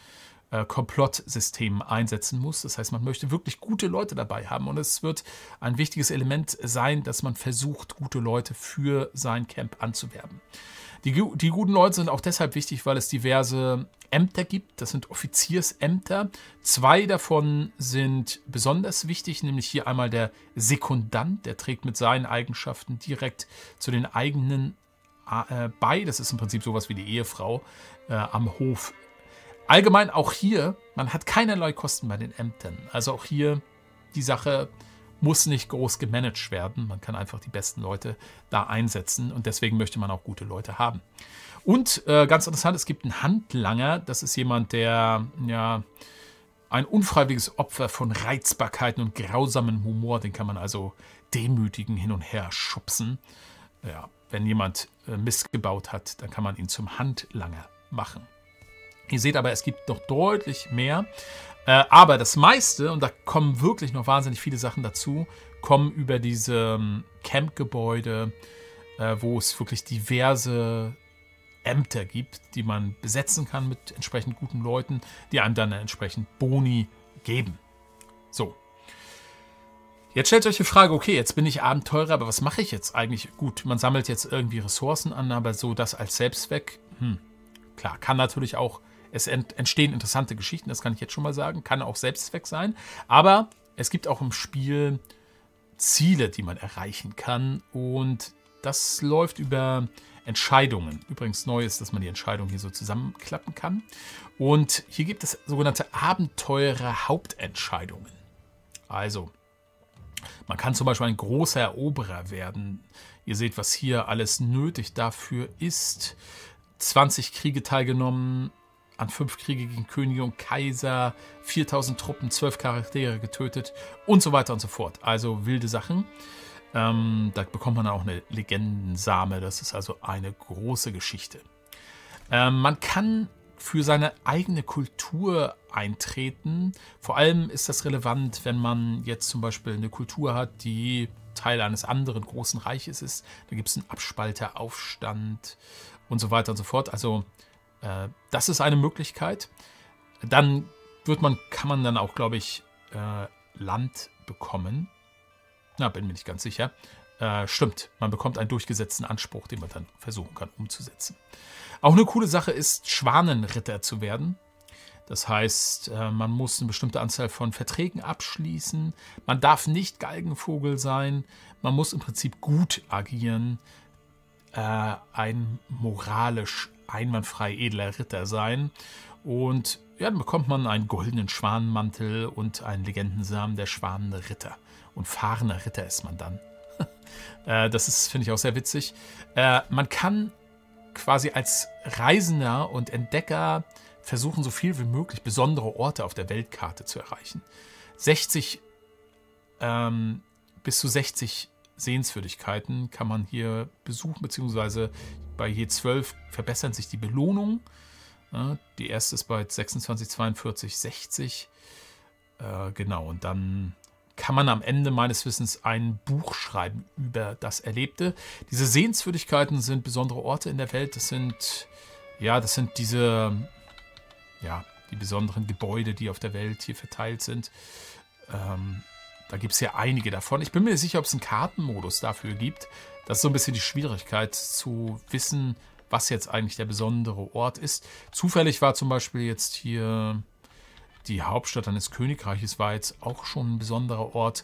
Komplottsystemen einsetzen muss. Das heißt, man möchte wirklich gute Leute dabei haben. Und es wird ein wichtiges Element sein, dass man versucht, gute Leute für sein Camp anzuwerben. Die guten Leute sind auch deshalb wichtig, weil es diverse Ämter gibt. Das sind Offiziersämter. 2 davon sind besonders wichtig, nämlich hier einmal der Sekundant. Der trägt mit seinen Eigenschaften direkt zu den eigenen bei. Das ist im Prinzip sowas wie die Ehefrau am Hof. Allgemein auch hier, man hat keinerlei Kosten bei den Ämtern. Also auch hier, die Sache muss nicht groß gemanagt werden. Man kann einfach die besten Leute da einsetzen und deswegen möchte man auch gute Leute haben. Und ganz interessant, es gibt einen Handlanger. Das ist jemand, der ja ein unfreiwilliges Opfer von Reizbarkeiten und grausamen Humor, den kann man also demütigen, hin und her schubsen. Ja, wenn jemand Mist gebaut hat, dann kann man ihn zum Handlanger machen. Ihr seht aber, es gibt noch deutlich mehr. Aber das meiste, und da kommen wirklich noch wahnsinnig viele Sachen dazu, kommen über diese Campgebäude, wo es wirklich diverse Ämter gibt, die man besetzen kann mit entsprechend guten Leuten, die einem dann entsprechend Boni geben. So. Jetzt stellt euch die Frage, okay, jetzt bin ich Abenteurer, aber was mache ich jetzt eigentlich? Gut, man sammelt jetzt irgendwie Ressourcen an, aber so das als Selbstzweck, klar, kann natürlich auch, es entstehen interessante Geschichten, das kann ich jetzt schon mal sagen, kann auch Selbstzweck sein, aber es gibt auch im Spiel Ziele, die man erreichen kann und das läuft über Entscheidungen. Übrigens neu ist, dass man die Entscheidungen hier so zusammenklappen kann und hier gibt es sogenannte Abenteurer-Hauptentscheidungen. Also, man kann zum Beispiel ein großer Eroberer werden. Ihr seht, was hier alles nötig dafür ist. 20 Kriege teilgenommen, an 5 Kriege gegen Könige und Kaiser, 4000 Truppen, 12 Charaktere getötet und so weiter und so fort. Also wilde Sachen. Da bekommt man auch eine Legendensame. Das ist also eine große Geschichte. Man kann für seine eigene Kultur eintreten. Vor allem ist das relevant, wenn man jetzt zum Beispiel eine Kultur hat, die Teil eines anderen großen Reiches ist. Da gibt es einen Abspalteraufstand und so weiter und so fort. Also das ist eine Möglichkeit. Dann kann man dann auch, glaube ich, Land bekommen. Na, bin mir nicht ganz sicher. Stimmt, man bekommt einen durchgesetzten Anspruch, den man dann versuchen kann umzusetzen. Auch eine coole Sache ist, Schwanenritter zu werden. Das heißt, man muss eine bestimmte Anzahl von Verträgen abschließen. Man darf nicht Galgenvogel sein. Man muss im Prinzip gut agieren. Ein moralisch einwandfrei edler Ritter sein. Und ja, dann bekommt man einen goldenen Schwanenmantel und einen Legendensamen der Schwanenritter. Und fahrender Ritter ist man dann. Das ist, finde ich, auch sehr witzig. Man kann quasi als Reisender und Entdecker versuchen, so viel wie möglich besondere Orte auf der Weltkarte zu erreichen. Bis zu 60 Sehenswürdigkeiten kann man hier besuchen, beziehungsweise bei je 12 verbessern sich die Belohnungen. Die erste ist bei 26, 42, 60. Genau, und dann kann man am Ende meines Wissens ein Buch schreiben über das Erlebte. Diese Sehenswürdigkeiten sind besondere Orte in der Welt. Das sind diese, die besonderen Gebäude, die auf der Welt hier verteilt sind. Da gibt es ja einige davon. Ich bin mir nicht sicher, ob es einen Kartenmodus dafür gibt. Das ist so ein bisschen die Schwierigkeit zu wissen, was jetzt eigentlich der besondere Ort ist. Zufällig war zum Beispiel jetzt hier die Hauptstadt eines Königreiches war jetzt auch schon ein besonderer Ort.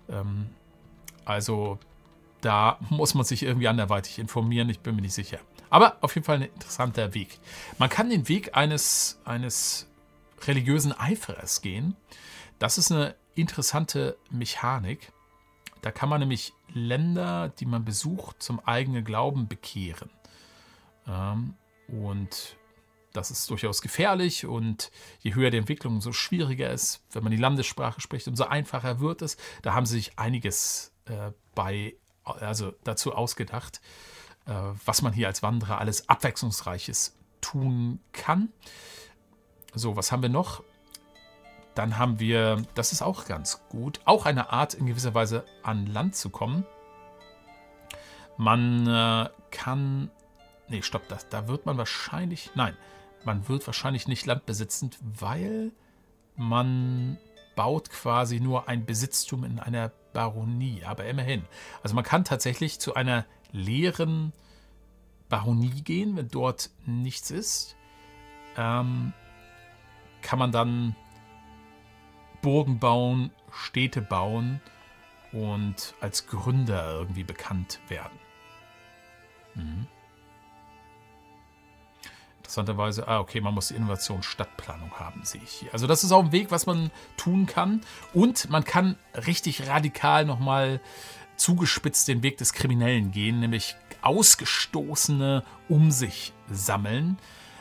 Also da muss man sich irgendwie anderweitig informieren, ich bin mir nicht sicher. Aber auf jeden Fall ein interessanter Weg. Man kann den Weg eines religiösen Eiferers gehen. Das ist eine interessante Mechanik. Da kann man nämlich Länder, die man besucht, zum eigenen Glauben bekehren. Und das ist durchaus gefährlich und je höher die Entwicklung, umso schwieriger ist. Wenn man die Landessprache spricht, umso einfacher wird es. Da haben sie sich einiges dazu ausgedacht, was man hier als Wanderer alles Abwechslungsreiches tun kann. So, was haben wir noch? Dann haben wir, das ist auch ganz gut, auch eine Art in gewisser Weise an Land zu kommen. Man kann, nee, stopp, da wird man wahrscheinlich, nein, man wird wahrscheinlich nicht landbesitzend, weil man baut quasi nur ein Besitztum in einer Baronie. Aber immerhin. Also man kann tatsächlich zu einer leeren Baronie gehen, wenn dort nichts ist. Kann man dann Burgen bauen, Städte bauen und als Gründer irgendwie bekannt werden. Interessanterweise, okay, man muss die Innovation Stadtplanung haben, sehe ich hier. Also das ist auch ein Weg, was man tun kann. Und man kann richtig radikal nochmal zugespitzt den Weg des Kriminellen gehen, nämlich Ausgestoßene um sich sammeln.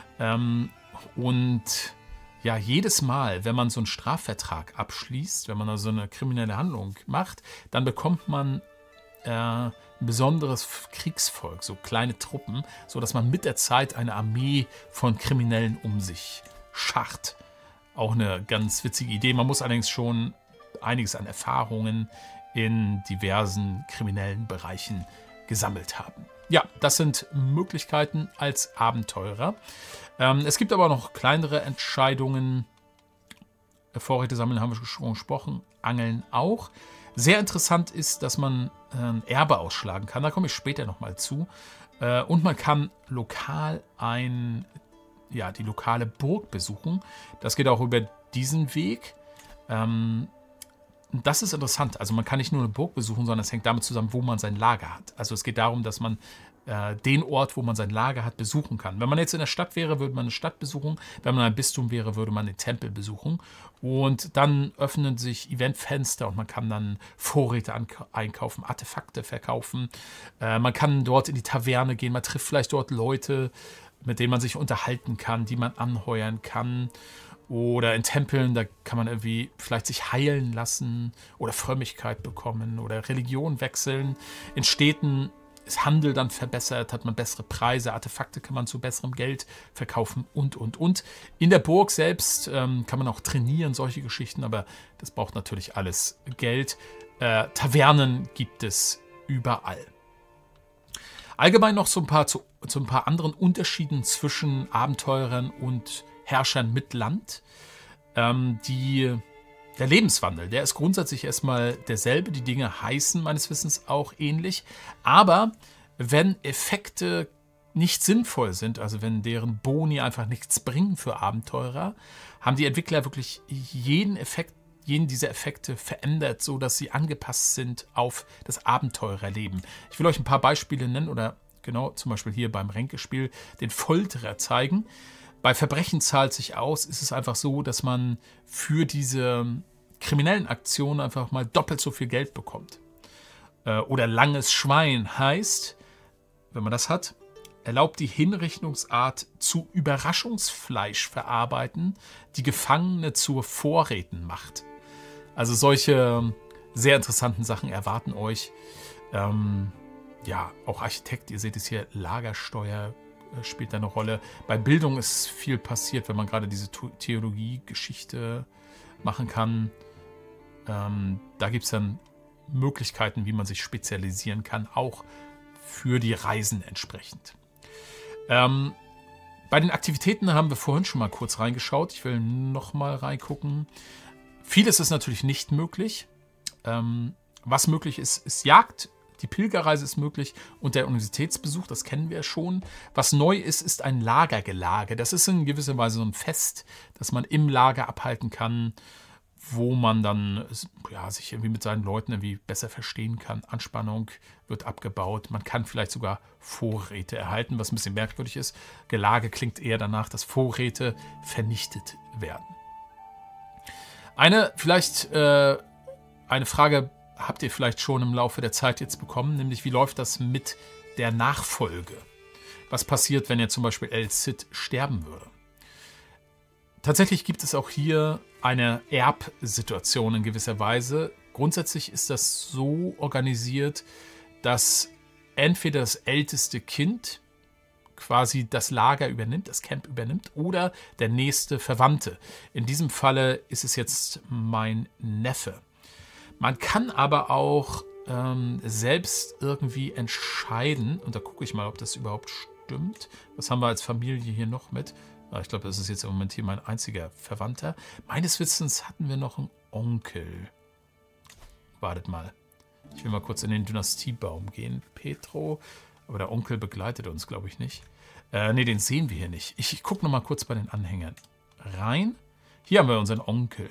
Und ja, jedes Mal, wenn man so einen Strafvertrag abschließt, wenn man also eine kriminelle Handlung macht, dann bekommt man ein besonderes Kriegsvolk, so kleine Truppen, sodass man mit der Zeit eine Armee von Kriminellen um sich schart. Auch eine ganz witzige Idee. Man muss allerdings schon einiges an Erfahrungen in diversen kriminellen Bereichen gesammelt haben. Ja, das sind Möglichkeiten als Abenteurer. Es gibt aber noch kleinere Entscheidungen. Vorräte sammeln haben wir schon gesprochen, Angeln auch. Sehr interessant ist, dass man Erbe ausschlagen kann. Da komme ich später nochmal zu. Und man kann lokal die lokale Burg besuchen. Das geht auch über diesen Weg. Das ist interessant. Also man kann nicht nur eine Burg besuchen, sondern es hängt damit zusammen, wo man sein Lager hat. Also es geht darum, dass man den Ort, wo man sein Lager hat, besuchen kann. Wenn man jetzt in der Stadt wäre, würde man eine Stadt besuchen. Wenn man ein Bistum wäre, würde man den Tempel besuchen. Und dann öffnen sich Eventfenster und man kann dann Vorräte einkaufen, Artefakte verkaufen. Man kann dort in die Taverne gehen. Man trifft vielleicht dort Leute, mit denen man sich unterhalten kann, die man anheuern kann. Oder in Tempeln, da kann man irgendwie vielleicht sich heilen lassen oder Frömmigkeit bekommen oder Religion wechseln. In Städten ist Handel dann verbessert, hat man bessere Preise, Artefakte kann man zu besserem Geld verkaufen und. In der Burg selbst kann man auch trainieren, solche Geschichten, aber das braucht natürlich alles Geld. Tavernen gibt es überall. Allgemein noch zu ein paar anderen Unterschieden zwischen Abenteurern und Herrschern mit Land. Der Lebenswandel, der ist grundsätzlich erstmal derselbe. Die Dinge heißen meines Wissens auch ähnlich. Aber wenn Effekte nicht sinnvoll sind, also wenn deren Boni einfach nichts bringen für Abenteurer, haben die Entwickler wirklich jeden dieser Effekte verändert, sodass sie angepasst sind auf das Abenteurerleben. Ich will euch ein paar Beispiele nennen oder genau zum Beispiel hier beim Ränkespiel den Folterer zeigen. Bei Verbrechen zahlt sich aus, ist es einfach so, dass man für diese kriminellen Aktionen einfach mal doppelt so viel Geld bekommt. Oder langes Schwein heißt, wenn man das hat, erlaubt die Hinrichtungsart zu Überraschungsfleisch verarbeiten, die Gefangene zu Vorräten macht. Also solche sehr interessanten Sachen erwarten euch. Ja, auch Architekt, ihr seht es hier, Lagersteuer spielt da eine Rolle. Bei Bildung ist viel passiert, wenn man gerade diese Theologie-Geschichte machen kann. Da gibt es dann Möglichkeiten, wie man sich spezialisieren kann, auch für die Reisen entsprechend. Bei den Aktivitäten haben wir vorhin schon mal kurz reingeschaut. Ich will noch mal reingucken. Vieles ist natürlich nicht möglich. Was möglich ist, ist Jagd. Die Pilgerreise ist möglich und der Universitätsbesuch, das kennen wir schon. Was neu ist, ist ein Lagergelage. Das ist in gewisser Weise so ein Fest, das man im Lager abhalten kann, wo man dann sich irgendwie mit seinen Leuten irgendwie besser verstehen kann. Anspannung wird abgebaut. Man kann vielleicht sogar Vorräte erhalten, was ein bisschen merkwürdig ist. Gelage klingt eher danach, dass Vorräte vernichtet werden. Eine Frage habt ihr vielleicht schon im Laufe der Zeit jetzt bekommen, nämlich wie läuft das mit der Nachfolge? Was passiert, wenn ihr zum Beispiel El Cid sterben würde? Tatsächlich gibt es auch hier eine Erbsituation in gewisser Weise. Grundsätzlich ist das so organisiert, dass entweder das älteste Kind quasi das Lager übernimmt, das Camp übernimmt, oder der nächste Verwandte. In diesem Falle ist es jetzt mein Neffe. Man kann aber auch selbst irgendwie entscheiden, und da gucke ich mal, ob das überhaupt stimmt. Was haben wir als Familie hier noch mit? Ich glaube, das ist jetzt im Moment hier mein einziger Verwandter. Meines Wissens hatten wir noch einen Onkel. Wartet mal. Ich will mal kurz in den Dynastiebaum gehen. Petro. Aber der Onkel begleitet uns, glaube ich, nicht. Ne, den sehen wir hier nicht. Ich gucke noch mal kurz bei den Anhängern rein. Hier haben wir unseren Onkel.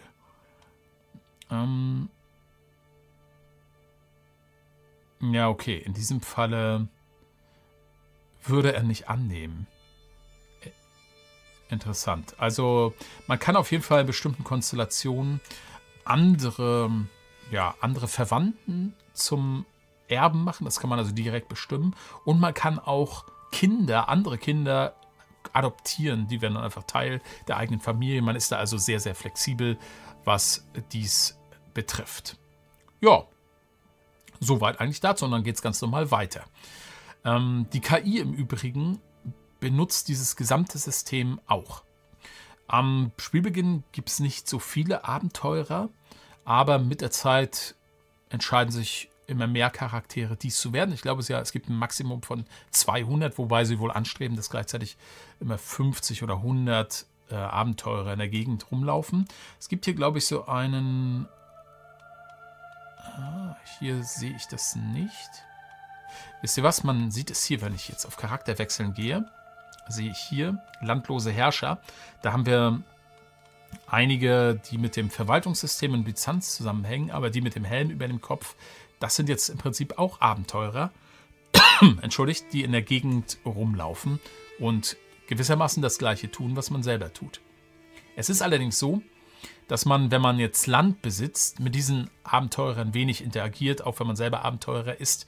Ja, okay. In diesem Falle würde er nicht annehmen. Interessant. Also man kann auf jeden Fall in bestimmten Konstellationen andere Verwandten zum Erben machen. Das kann man also direkt bestimmen. Und man kann auch andere Kinder adoptieren. Die werden dann einfach Teil der eigenen Familie. Man ist da also sehr, sehr flexibel, was dies betrifft. Ja, soweit eigentlich dazu. Und dann geht es ganz normal weiter. Die KI im Übrigen benutzt dieses gesamte System auch. Am Spielbeginn gibt es nicht so viele Abenteurer, aber mit der Zeit entscheiden sich immer mehr Charaktere, dies zu werden. Ich glaube, es gibt ein Maximum von 200, wobei sie wohl anstreben, dass gleichzeitig immer 50 oder 100 Abenteurer in der Gegend rumlaufen. Es gibt hier, glaube ich, so einen... hier sehe ich das nicht. Wisst ihr was? Man sieht es hier, wenn ich jetzt auf Charakter wechseln gehe. Sehe ich hier landlose Herrscher. Da haben wir einige, die mit dem Verwaltungssystem in Byzanz zusammenhängen, aber die mit dem Helm über dem Kopf, das sind jetzt im Prinzip auch Abenteurer, entschuldigt, die in der Gegend rumlaufen und gewissermaßen das Gleiche tun, was man selber tut. Es ist allerdings so, dass man, wenn man jetzt Land besitzt, mit diesen Abenteurern wenig interagiert, auch wenn man selber Abenteurer ist.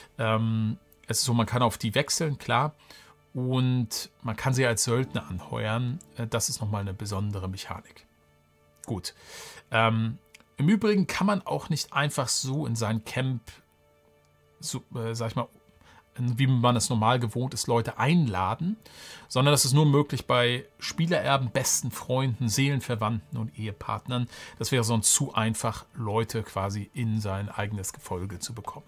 Es ist so, man kann auf die wechseln, klar. Und man kann sie als Söldner anheuern. Das ist nochmal eine besondere Mechanik. Gut. Im Übrigen kann man auch nicht einfach so in sein Camp, so, sag ich mal, wie man es normal gewohnt ist, Leute einladen, sondern das ist nur möglich bei Spielererben, besten Freunden, Seelenverwandten und Ehepartnern. Das wäre sonst zu einfach, Leute quasi in sein eigenes Gefolge zu bekommen.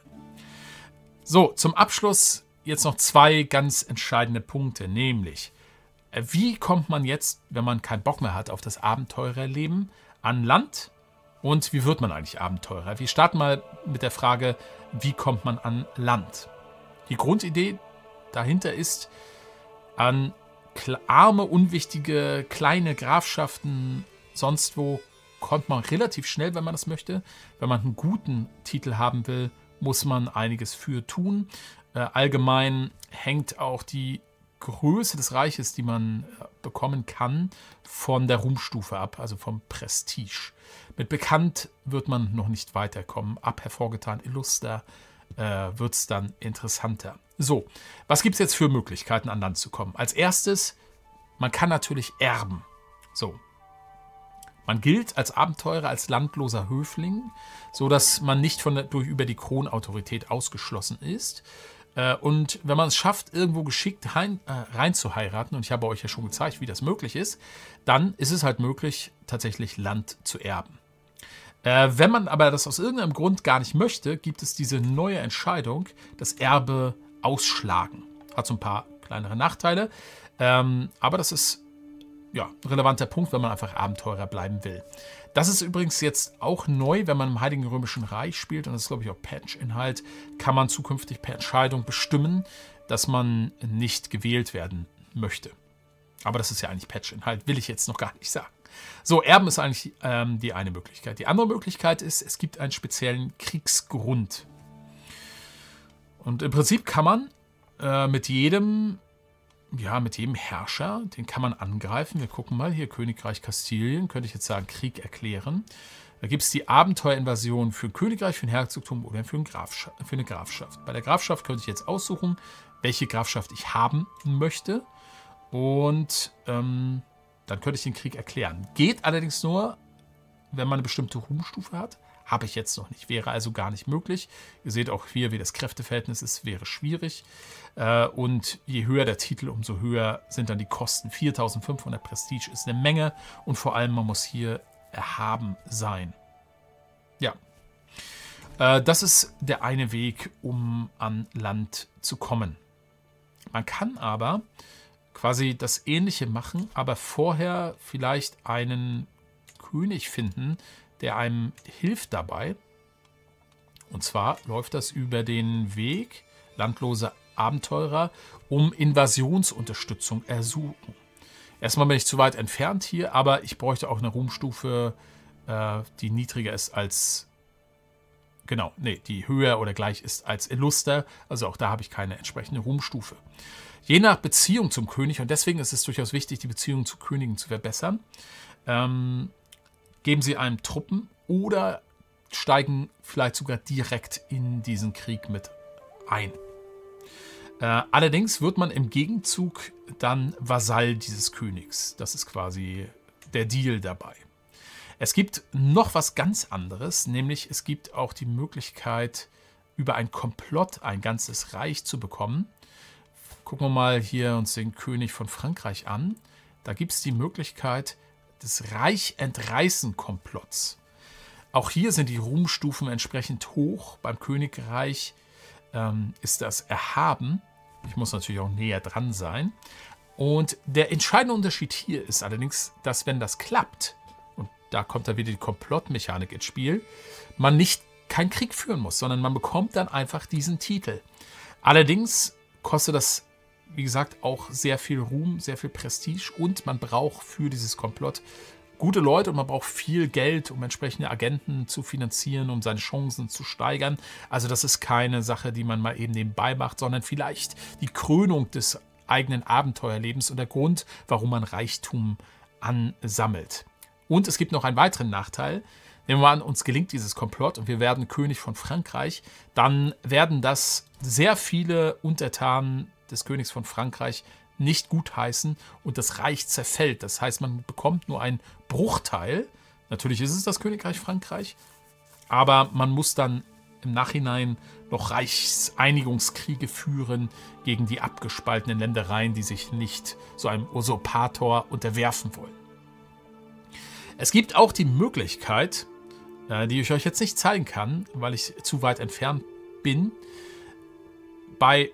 So, zum Abschluss jetzt noch zwei ganz entscheidende Punkte, nämlich, wie kommt man jetzt, wenn man keinen Bock mehr hat auf das Abenteurerleben, an Land und wie wird man eigentlich Abenteurer? Wir starten mal mit der Frage, wie kommt man an Land? Die Grundidee dahinter ist, an arme, unwichtige, kleine Grafschaften, sonst wo, kommt man relativ schnell, wenn man das möchte. Wenn man einen guten Titel haben will, muss man einiges für tun. Allgemein hängt auch die Größe des Reiches, die man bekommen kann, von der Ruhmstufe ab, also vom Prestige. Mit bekannt wird man noch nicht weiterkommen. Ab hervorgetan Illuster wird es dann interessanter. So, was gibt es jetzt für Möglichkeiten, an Land zu kommen? Als erstes, man kann natürlich erben. So. Man gilt als Abenteurer, als landloser Höfling, sodass man nicht über die Kronautorität ausgeschlossen ist. Und wenn man es schafft, irgendwo geschickt rein zu heiraten, und ich habe euch ja schon gezeigt, wie das möglich ist, dann ist es halt möglich, tatsächlich Land zu erben. Wenn man aber das aus irgendeinem Grund gar nicht möchte, gibt es diese neue Entscheidung, das Erbe ausschlagen. Hat so ein paar kleinere Nachteile, aber das ist ja ein relevanter Punkt, wenn man einfach Abenteurer bleiben will. Das ist übrigens jetzt auch neu, wenn man im Heiligen Römischen Reich spielt, und das ist, glaube ich, auch Patch-Inhalt, kann man zukünftig per Entscheidung bestimmen, dass man nicht gewählt werden möchte. Aber das ist ja eigentlich Patch-Inhalt, will ich jetzt noch gar nicht sagen. So, Erben ist eigentlich die eine Möglichkeit. Die andere Möglichkeit ist, es gibt einen speziellen Kriegsgrund. Und im Prinzip kann man mit jedem Herrscher, den kann man angreifen. Wir gucken mal, hier Königreich Kastilien, könnte ich jetzt sagen, Krieg erklären. Da gibt es die Abenteuerinvasion für ein Königreich, für ein Herzogtum oder für eine Grafschaft. Bei der Grafschaft könnte ich jetzt aussuchen, welche Grafschaft ich haben möchte. Und dann könnte ich den Krieg erklären. Geht allerdings nur, wenn man eine bestimmte Ruhmstufe hat. Habe ich jetzt noch nicht. Wäre also gar nicht möglich. Ihr seht auch hier, wie das Kräfteverhältnis ist. Wäre schwierig. Und je höher der Titel, umso höher sind dann die Kosten. 4.500 Prestige ist eine Menge. Und vor allem, man muss hier erhaben sein. Ja. Das ist der eine Weg, um an Land zu kommen. Man kann aber quasi das Ähnliche machen, aber vorher vielleicht einen König finden, der einem hilft dabei. Und zwar läuft das über den Weg landlose Abenteurer um Invasionsunterstützung ersuchen. Erstmal bin ich zu weit entfernt hier, aber ich bräuchte auch eine Ruhmstufe, die niedriger ist als, genau, nee, die höher oder gleich ist als Illuster. Also auch da habe ich keine entsprechende Ruhmstufe. Je nach Beziehung zum König, und deswegen ist es durchaus wichtig, die Beziehung zu Königen zu verbessern, geben sie einem Truppen oder steigen vielleicht sogar direkt in diesen Krieg mit ein. Allerdings wird man im Gegenzug dann Vasall dieses Königs. Das ist quasi der Deal dabei. Es gibt noch was ganz anderes, nämlich es gibt auch die Möglichkeit, über ein Komplott ein ganzes Reich zu bekommen. Gucken wir mal hier uns den König von Frankreich an. Da gibt es die Möglichkeit des Reich-Entreißen-Komplotts. Auch hier sind die Ruhmstufen entsprechend hoch. Beim Königreich ist das erhaben. Ich muss natürlich auch näher dran sein. Und der entscheidende Unterschied hier ist allerdings, dass wenn das klappt, und da kommt dann wieder die Komplottmechanik ins Spiel, man nicht keinen Krieg führen muss, sondern man bekommt dann einfach diesen Titel. Allerdings kostet das, wie gesagt, auch sehr viel Ruhm, sehr viel Prestige und man braucht für dieses Komplott gute Leute und man braucht viel Geld, um entsprechende Agenten zu finanzieren, um seine Chancen zu steigern. Also das ist keine Sache, die man mal eben nebenbei macht, sondern vielleicht die Krönung des eigenen Abenteuerlebens und der Grund, warum man Reichtum ansammelt. Und es gibt noch einen weiteren Nachteil. Nehmen wir an, uns gelingt dieses Komplott und wir werden König von Frankreich, dann werden das sehr viele Untertanen des Königs von Frankreich nicht gutheißen und das Reich zerfällt. Das heißt, man bekommt nur einen Bruchteil. Natürlich ist es das Königreich Frankreich, aber man muss dann im Nachhinein noch Reichseinigungskriege führen gegen die abgespaltenen Ländereien, die sich nicht so einem Usurpator unterwerfen wollen. Es gibt auch die Möglichkeit, die ich euch jetzt nicht zeigen kann, weil ich zu weit entfernt bin, bei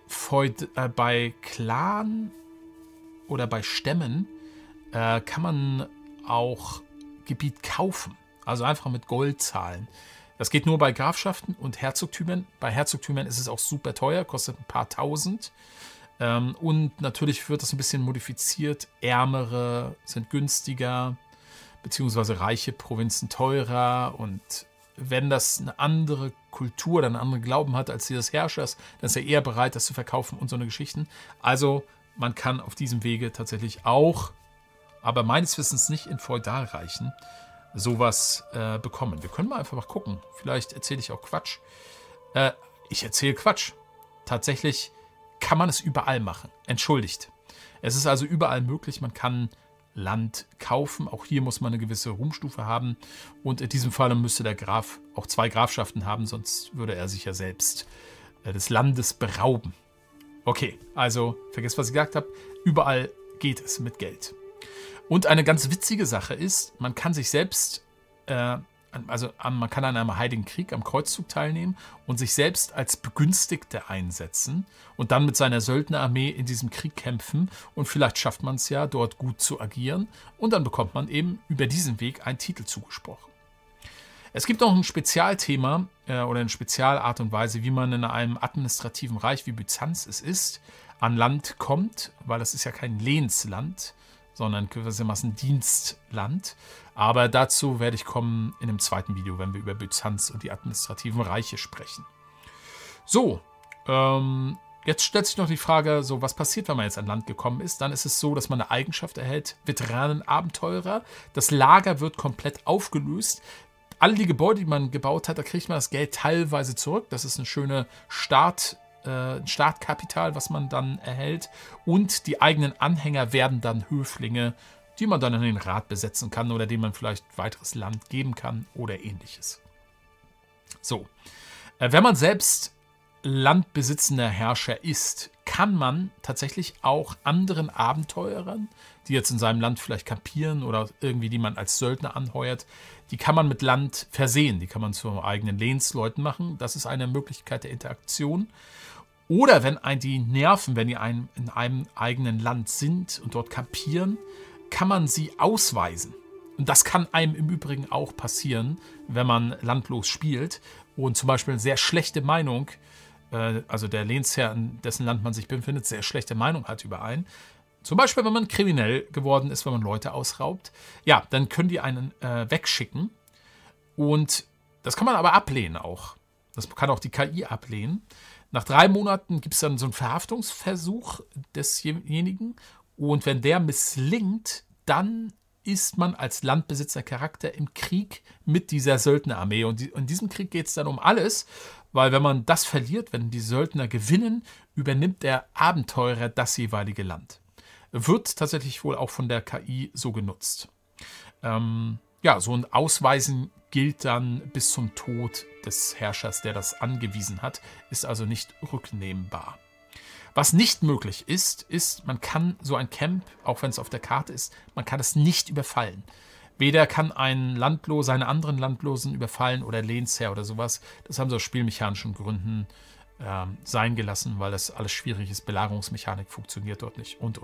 Clan oder bei Stämmen kann man auch Gebiet kaufen. Also einfach mit Gold zahlen. Das geht nur bei Grafschaften und Herzogtümern. Bei Herzogtümern ist es auch super teuer, kostet ein paar tausend. Und natürlich wird das ein bisschen modifiziert. Ärmere sind günstiger, beziehungsweise reiche Provinzen teurer. Und wenn das eine andere Kultur oder einen anderen Glauben hat als die des Herrschers, dann ist er eher bereit, das zu verkaufen und so eine Geschichten. Also man kann auf diesem Wege tatsächlich auch, aber meines Wissens nicht in Feudalreichen, sowas bekommen. Wir können mal einfach mal gucken. Vielleicht erzähle ich auch Quatsch. Ich erzähle Quatsch. Tatsächlich kann man es überall machen. Entschuldigt. Es ist also überall möglich. Man kann Land kaufen. Auch hier muss man eine gewisse Ruhmstufe haben. Und in diesem Fall müsste der Graf auch 2 Grafschaften haben, sonst würde er sich ja selbst des Landes berauben. Okay, also vergesst, was ich gesagt habe. Überall geht es mit Geld. Und eine ganz witzige Sache ist, man kann sich selbst, man kann an einem Heiligen Krieg, am Kreuzzug teilnehmen und sich selbst als Begünstigter einsetzen und dann mit seiner Söldnerarmee in diesem Krieg kämpfen und vielleicht schafft man es ja, dort gut zu agieren und dann bekommt man eben über diesen Weg einen Titel zugesprochen. Es gibt noch ein Spezialthema oder eine Spezialart und Weise, wie man in einem administrativen Reich, wie Byzanz es ist, an Land kommt, weil das ist ja kein Lehnsland, sondern gewissermaßen Dienstland. Aber dazu werde ich kommen in einem zweiten Video, wenn wir über Byzanz und die administrativen Reiche sprechen. So, jetzt stellt sich noch die Frage, so was passiert, wenn man jetzt an Land gekommen ist? Dann ist es so, dass man eine Eigenschaft erhält, Veteranenabenteurer. Das Lager wird komplett aufgelöst. Alle die Gebäude, die man gebaut hat, da kriegt man das Geld teilweise zurück. Das ist eine schöne Startkapital, was man dann erhält. Und die eigenen Anhänger werden dann Höflinge, die man dann in den Rat besetzen kann oder denen man vielleicht weiteres Land geben kann oder ähnliches. So, wenn man selbst landbesitzender Herrscher ist, kann man tatsächlich auch anderen Abenteurern, die jetzt in seinem Land vielleicht kampieren oder irgendwie die man als Söldner anheuert, die kann man mit Land versehen. Die kann man zu eigenen Lehnsleuten machen. Das ist eine Möglichkeit der Interaktion. Oder wenn einen die nerven, wenn die in einem eigenen Land sind und dort kampieren, kann man sie ausweisen. Und das kann einem im Übrigen auch passieren, wenn man landlos spielt und zum Beispiel eine sehr schlechte Meinung, also der Lehnsherr, in dessen Land man sich befindet, sehr schlechte Meinung hat über einen. Zum Beispiel, wenn man kriminell geworden ist, wenn man Leute ausraubt. Ja, dann können die einen wegschicken. Und das kann man aber ablehnen auch. Das kann auch die KI ablehnen. Nach 3 Monaten gibt es dann so einen Verhaftungsversuch desjenigen. Und wenn der misslingt, dann ist man als landbesitzender Charakter im Krieg mit dieser Söldnerarmee. Und in diesem Krieg geht es dann um alles, weil wenn man das verliert, wenn die Söldner gewinnen, übernimmt der Abenteurer das jeweilige Land. Wird tatsächlich wohl auch von der KI so genutzt. Ja, so ein Ausweisen gilt dann bis zum Tod des Herrschers, der das angewiesen hat, ist also nicht rücknehmbar. Was nicht möglich ist, man kann so ein Camp, auch wenn es auf der Karte ist, man kann es nicht überfallen. Weder kann ein Landloser einen anderen Landlosen überfallen oder Lehnsherr oder sowas. Das haben sie aus spielmechanischen Gründen sein gelassen, weil das alles schwierig ist. Belagerungsmechanik funktioniert dort nicht und.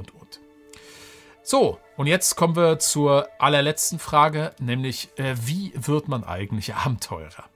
So, und jetzt kommen wir zur allerletzten Frage, nämlich wie wird man eigentlich Abenteurer?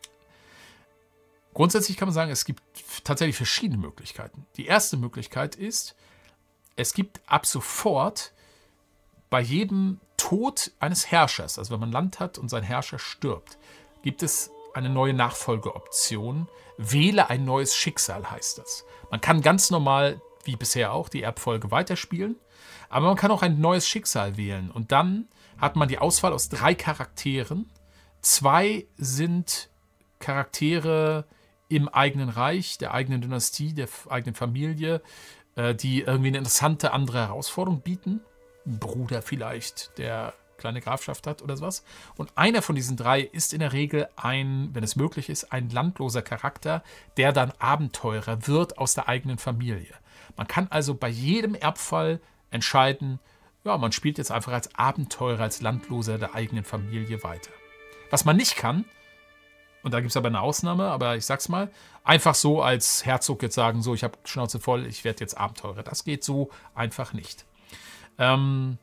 Grundsätzlich kann man sagen, es gibt tatsächlich verschiedene Möglichkeiten. Die erste Möglichkeit ist, es gibt ab sofort bei jedem Tod eines Herrschers, also wenn man Land hat und sein Herrscher stirbt, gibt es eine neue Nachfolgeoption. Wähle ein neues Schicksal heißt das. Man kann ganz normal, wie bisher auch, die Erbfolge weiterspielen, aber man kann auch ein neues Schicksal wählen. Und dann hat man die Auswahl aus 3 Charakteren. 2 sind Charaktere im eigenen Reich, der eigenen Dynastie, der eigenen Familie, die irgendwie eine interessante andere Herausforderung bieten. Ein Bruder vielleicht, der kleine Grafschaft hat oder sowas. Und einer von diesen 3 ist in der Regel wenn es möglich ist, ein landloser Charakter, der dann Abenteurer wird aus der eigenen Familie. Man kann also bei jedem Erbfall entscheiden, ja, man spielt jetzt einfach als Abenteurer, als Landloser der eigenen Familie weiter. Was man nicht kann, und da gibt es aber eine Ausnahme, aber ich sag's mal, einfach so als Herzog jetzt sagen, so, ich habe Schnauze voll, ich werde jetzt Abenteurer. Das geht so einfach nicht. Ja,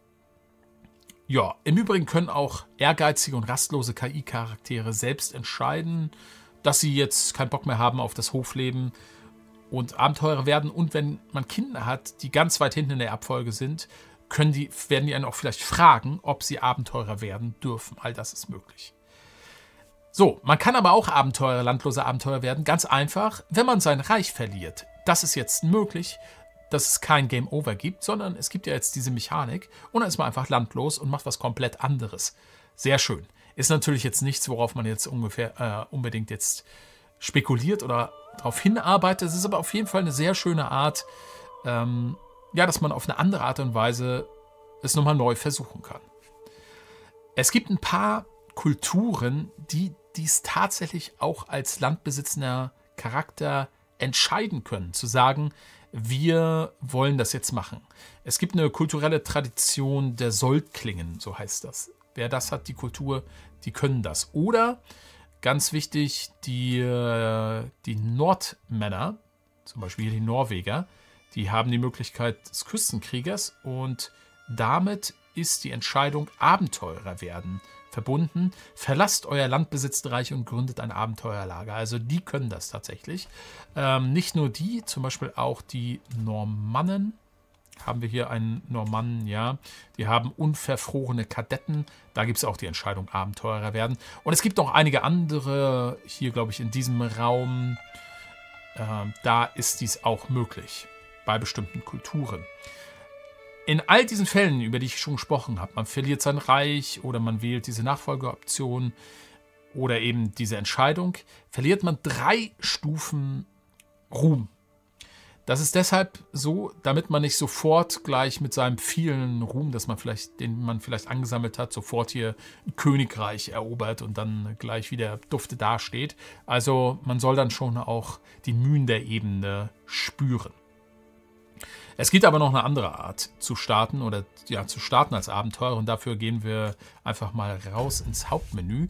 im Übrigen können auch ehrgeizige und rastlose KI-Charaktere selbst entscheiden, dass sie jetzt keinen Bock mehr haben auf das Hofleben und Abenteurer werden. Und wenn man Kinder hat, die ganz weit hinten in der Erbfolge sind, werden die einen auch vielleicht fragen, ob sie Abenteurer werden dürfen. All das ist möglich. So, man kann aber auch landlose Abenteurer werden, ganz einfach, wenn man sein Reich verliert. Das ist jetzt möglich, dass es kein Game Over gibt, sondern es gibt ja jetzt diese Mechanik und dann ist man einfach landlos und macht was komplett anderes. Sehr schön. Ist natürlich jetzt nichts, worauf man jetzt unbedingt jetzt spekuliert oder darauf hinarbeitet. Es ist aber auf jeden Fall eine sehr schöne Art, ja, dass man auf eine andere Art und Weise es nochmal neu versuchen kann. Es gibt ein paar Kulturen, die dies tatsächlich auch als landbesitzender Charakter entscheiden können, zu sagen, wir wollen das jetzt machen. Es gibt eine kulturelle Tradition der Soldklingen, so heißt das. Wer das hat, die Kultur, die können das. Oder, ganz wichtig, die Nordmänner, zum Beispiel die Norweger, die haben die Möglichkeit des Küstenkriegers und damit ist die Entscheidung Abenteurer werden verbunden. Verlasst euer landbesitztes Reich und gründet ein Abenteuerlager. Also die können das tatsächlich. Nicht nur die, zum Beispiel auch die Normannen. Haben wir hier einen Normannen, ja. Die haben unverfrorene Kadetten. Da gibt es auch die Entscheidung Abenteurer werden. Und es gibt noch einige andere, hier glaube ich in diesem Raum. Da ist dies auch möglich. Bei bestimmten Kulturen. In all diesen Fällen, über die ich schon gesprochen habe, man verliert sein Reich oder man wählt diese Nachfolgeoption oder eben diese Entscheidung, verliert man 3 Stufen Ruhm. Das ist deshalb so, damit man nicht sofort gleich mit seinem vielen Ruhm, den man vielleicht angesammelt hat, sofort hier ein Königreich erobert und dann gleich wieder dufte dasteht. Also man soll dann schon auch die Mühen der Ebene spüren. Es gibt aber noch eine andere Art zu starten oder ja, zu starten als Abenteurer und dafür gehen wir einfach mal raus ins Hauptmenü.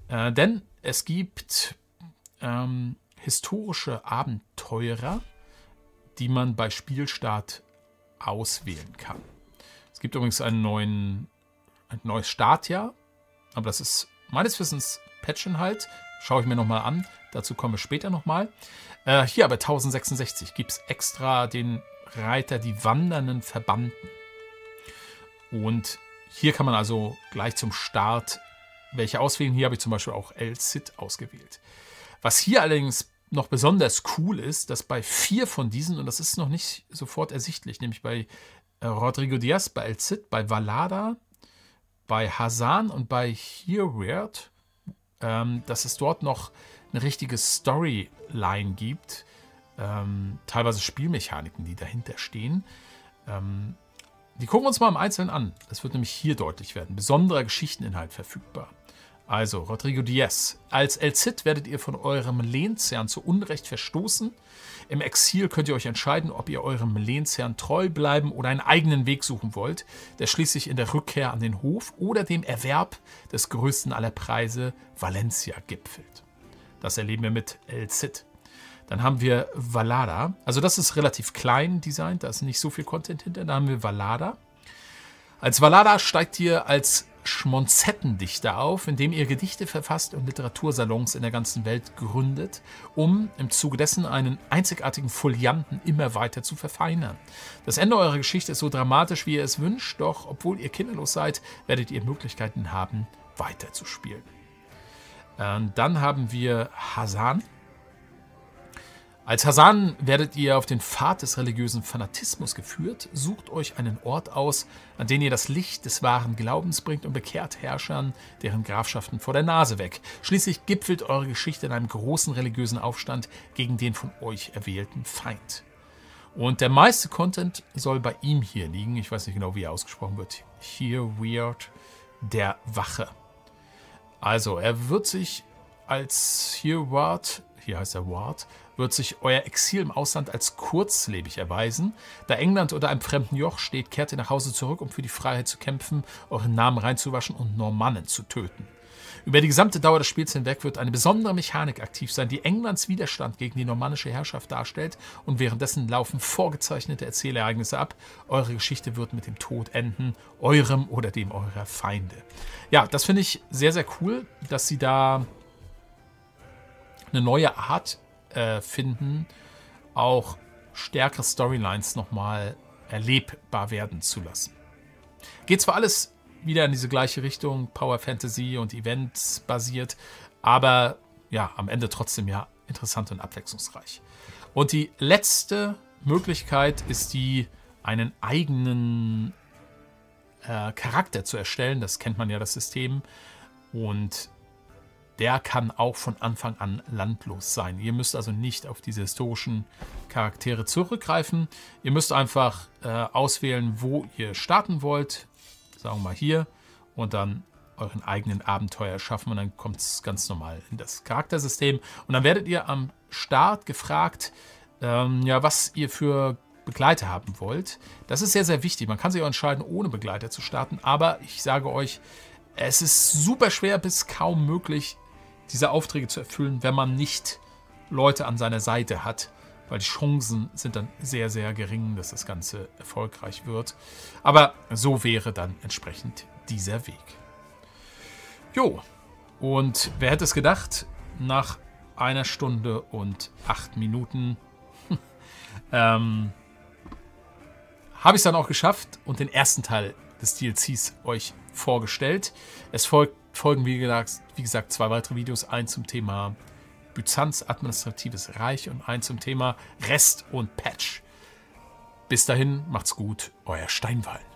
Denn es gibt historische Abenteurer, die man bei Spielstart auswählen kann. Es gibt übrigens ein neues Startjahr, aber das ist meines Wissens Patchinhalt. Schaue ich mir nochmal an. Dazu kommen wir später nochmal. Hier bei 1066 gibt es extra den Reiter die wandernden Verbanden. Und hier kann man also gleich zum Start welche auswählen. Hier habe ich zum Beispiel auch El Cid ausgewählt. Was hier allerdings noch besonders cool ist, dass bei 4 von diesen, und das ist noch nicht sofort ersichtlich, nämlich bei Rodrigo Diaz, bei El Cid, bei Vallada, bei Hassan und bei Hereward, dass es dort noch eine richtige Storyline gibt, teilweise Spielmechaniken, die dahinter stehen. Die gucken wir uns mal im Einzelnen an. Das wird nämlich hier deutlich werden. Besonderer Geschichteninhalt verfügbar. Also, Rodrigo Diaz. Als El Cid werdet ihr von eurem Lehnsherrn zu Unrecht verstoßen. Im Exil könnt ihr euch entscheiden, ob ihr eurem Lehnsherrn treu bleiben oder einen eigenen Weg suchen wollt, der schließlich in der Rückkehr an den Hof oder dem Erwerb des größten aller Preise, Valencia, gipfelt. Das erleben wir mit El Cid. Dann haben wir Vallada. Also das ist relativ klein designt, da ist nicht so viel Content hinter. Da haben wir Vallada. Als Vallada steigt ihr als Schmonzettendichter auf, indem ihr Gedichte verfasst und Literatursalons in der ganzen Welt gründet, um im Zuge dessen einen einzigartigen Folianten immer weiter zu verfeinern. Das Ende eurer Geschichte ist so dramatisch, wie ihr es wünscht, doch obwohl ihr kinderlos seid, werdet ihr Möglichkeiten haben, weiterzuspielen. Dann haben wir Hassan. Als Hassan werdet ihr auf den Pfad des religiösen Fanatismus geführt, sucht euch einen Ort aus, an den ihr das Licht des wahren Glaubens bringt und bekehrt Herrschern deren Grafschaften vor der Nase weg. Schließlich gipfelt eure Geschichte in einem großen religiösen Aufstand gegen den von euch erwählten Feind. Und der meiste Content soll bei ihm hier liegen, ich weiß nicht genau, wie er ausgesprochen wird, Hereward, der Wache. Also, er wird sich als Hereward, hier heißt er Ward, wird sich euer Exil im Ausland als kurzlebig erweisen. Da England unter einem fremden Joch steht, kehrt ihr nach Hause zurück, um für die Freiheit zu kämpfen, euren Namen reinzuwaschen und Normannen zu töten. Über die gesamte Dauer des Spiels hinweg wird eine besondere Mechanik aktiv sein, die Englands Widerstand gegen die normannische Herrschaft darstellt, und währenddessen laufen vorgezeichnete Erzählereignisse ab. Eure Geschichte wird mit dem Tod enden, eurem oder dem eurer Feinde. Ja, das finde ich sehr, sehr cool, dass sie da eine neue Art finden, auch stärkere Storylines nochmal erlebbar werden zu lassen. Geht zwar alles wieder in diese gleiche Richtung, Power Fantasy und Events basiert, aber ja, am Ende trotzdem ja interessant und abwechslungsreich. Und die letzte Möglichkeit ist die, einen eigenen Charakter zu erstellen. Das kennt man ja, das System. Und der kann auch von Anfang an landlos sein. Ihr müsst also nicht auf diese historischen Charaktere zurückgreifen. Ihr müsst einfach auswählen, wo ihr starten wollt. Sagen wir mal hier. Und dann euren eigenen Abenteuer schaffen. Und dann kommt es ganz normal in das Charaktersystem. Und dann werdet ihr am Start gefragt, ja, was ihr für Begleiter haben wollt. Das ist sehr, sehr wichtig. Man kann sich auch entscheiden, ohne Begleiter zu starten. Aber ich sage euch, es ist super schwer bis kaum möglich, diese Aufträge zu erfüllen, wenn man nicht Leute an seiner Seite hat, weil die Chancen sind dann sehr, sehr gering, dass das Ganze erfolgreich wird. Aber so wäre dann entsprechend dieser Weg. Jo, und wer hätte es gedacht, nach 1 Stunde und 8 Minuten habe ich es dann auch geschafft und den ersten Teil des DLCs euch vorgestellt. Es folgen, wie gesagt, 2 weitere Videos. Ein zum Thema Byzanz, administratives Reich, und ein zum Thema Rest und Patch. Bis dahin, macht's gut, euer Steinwallen.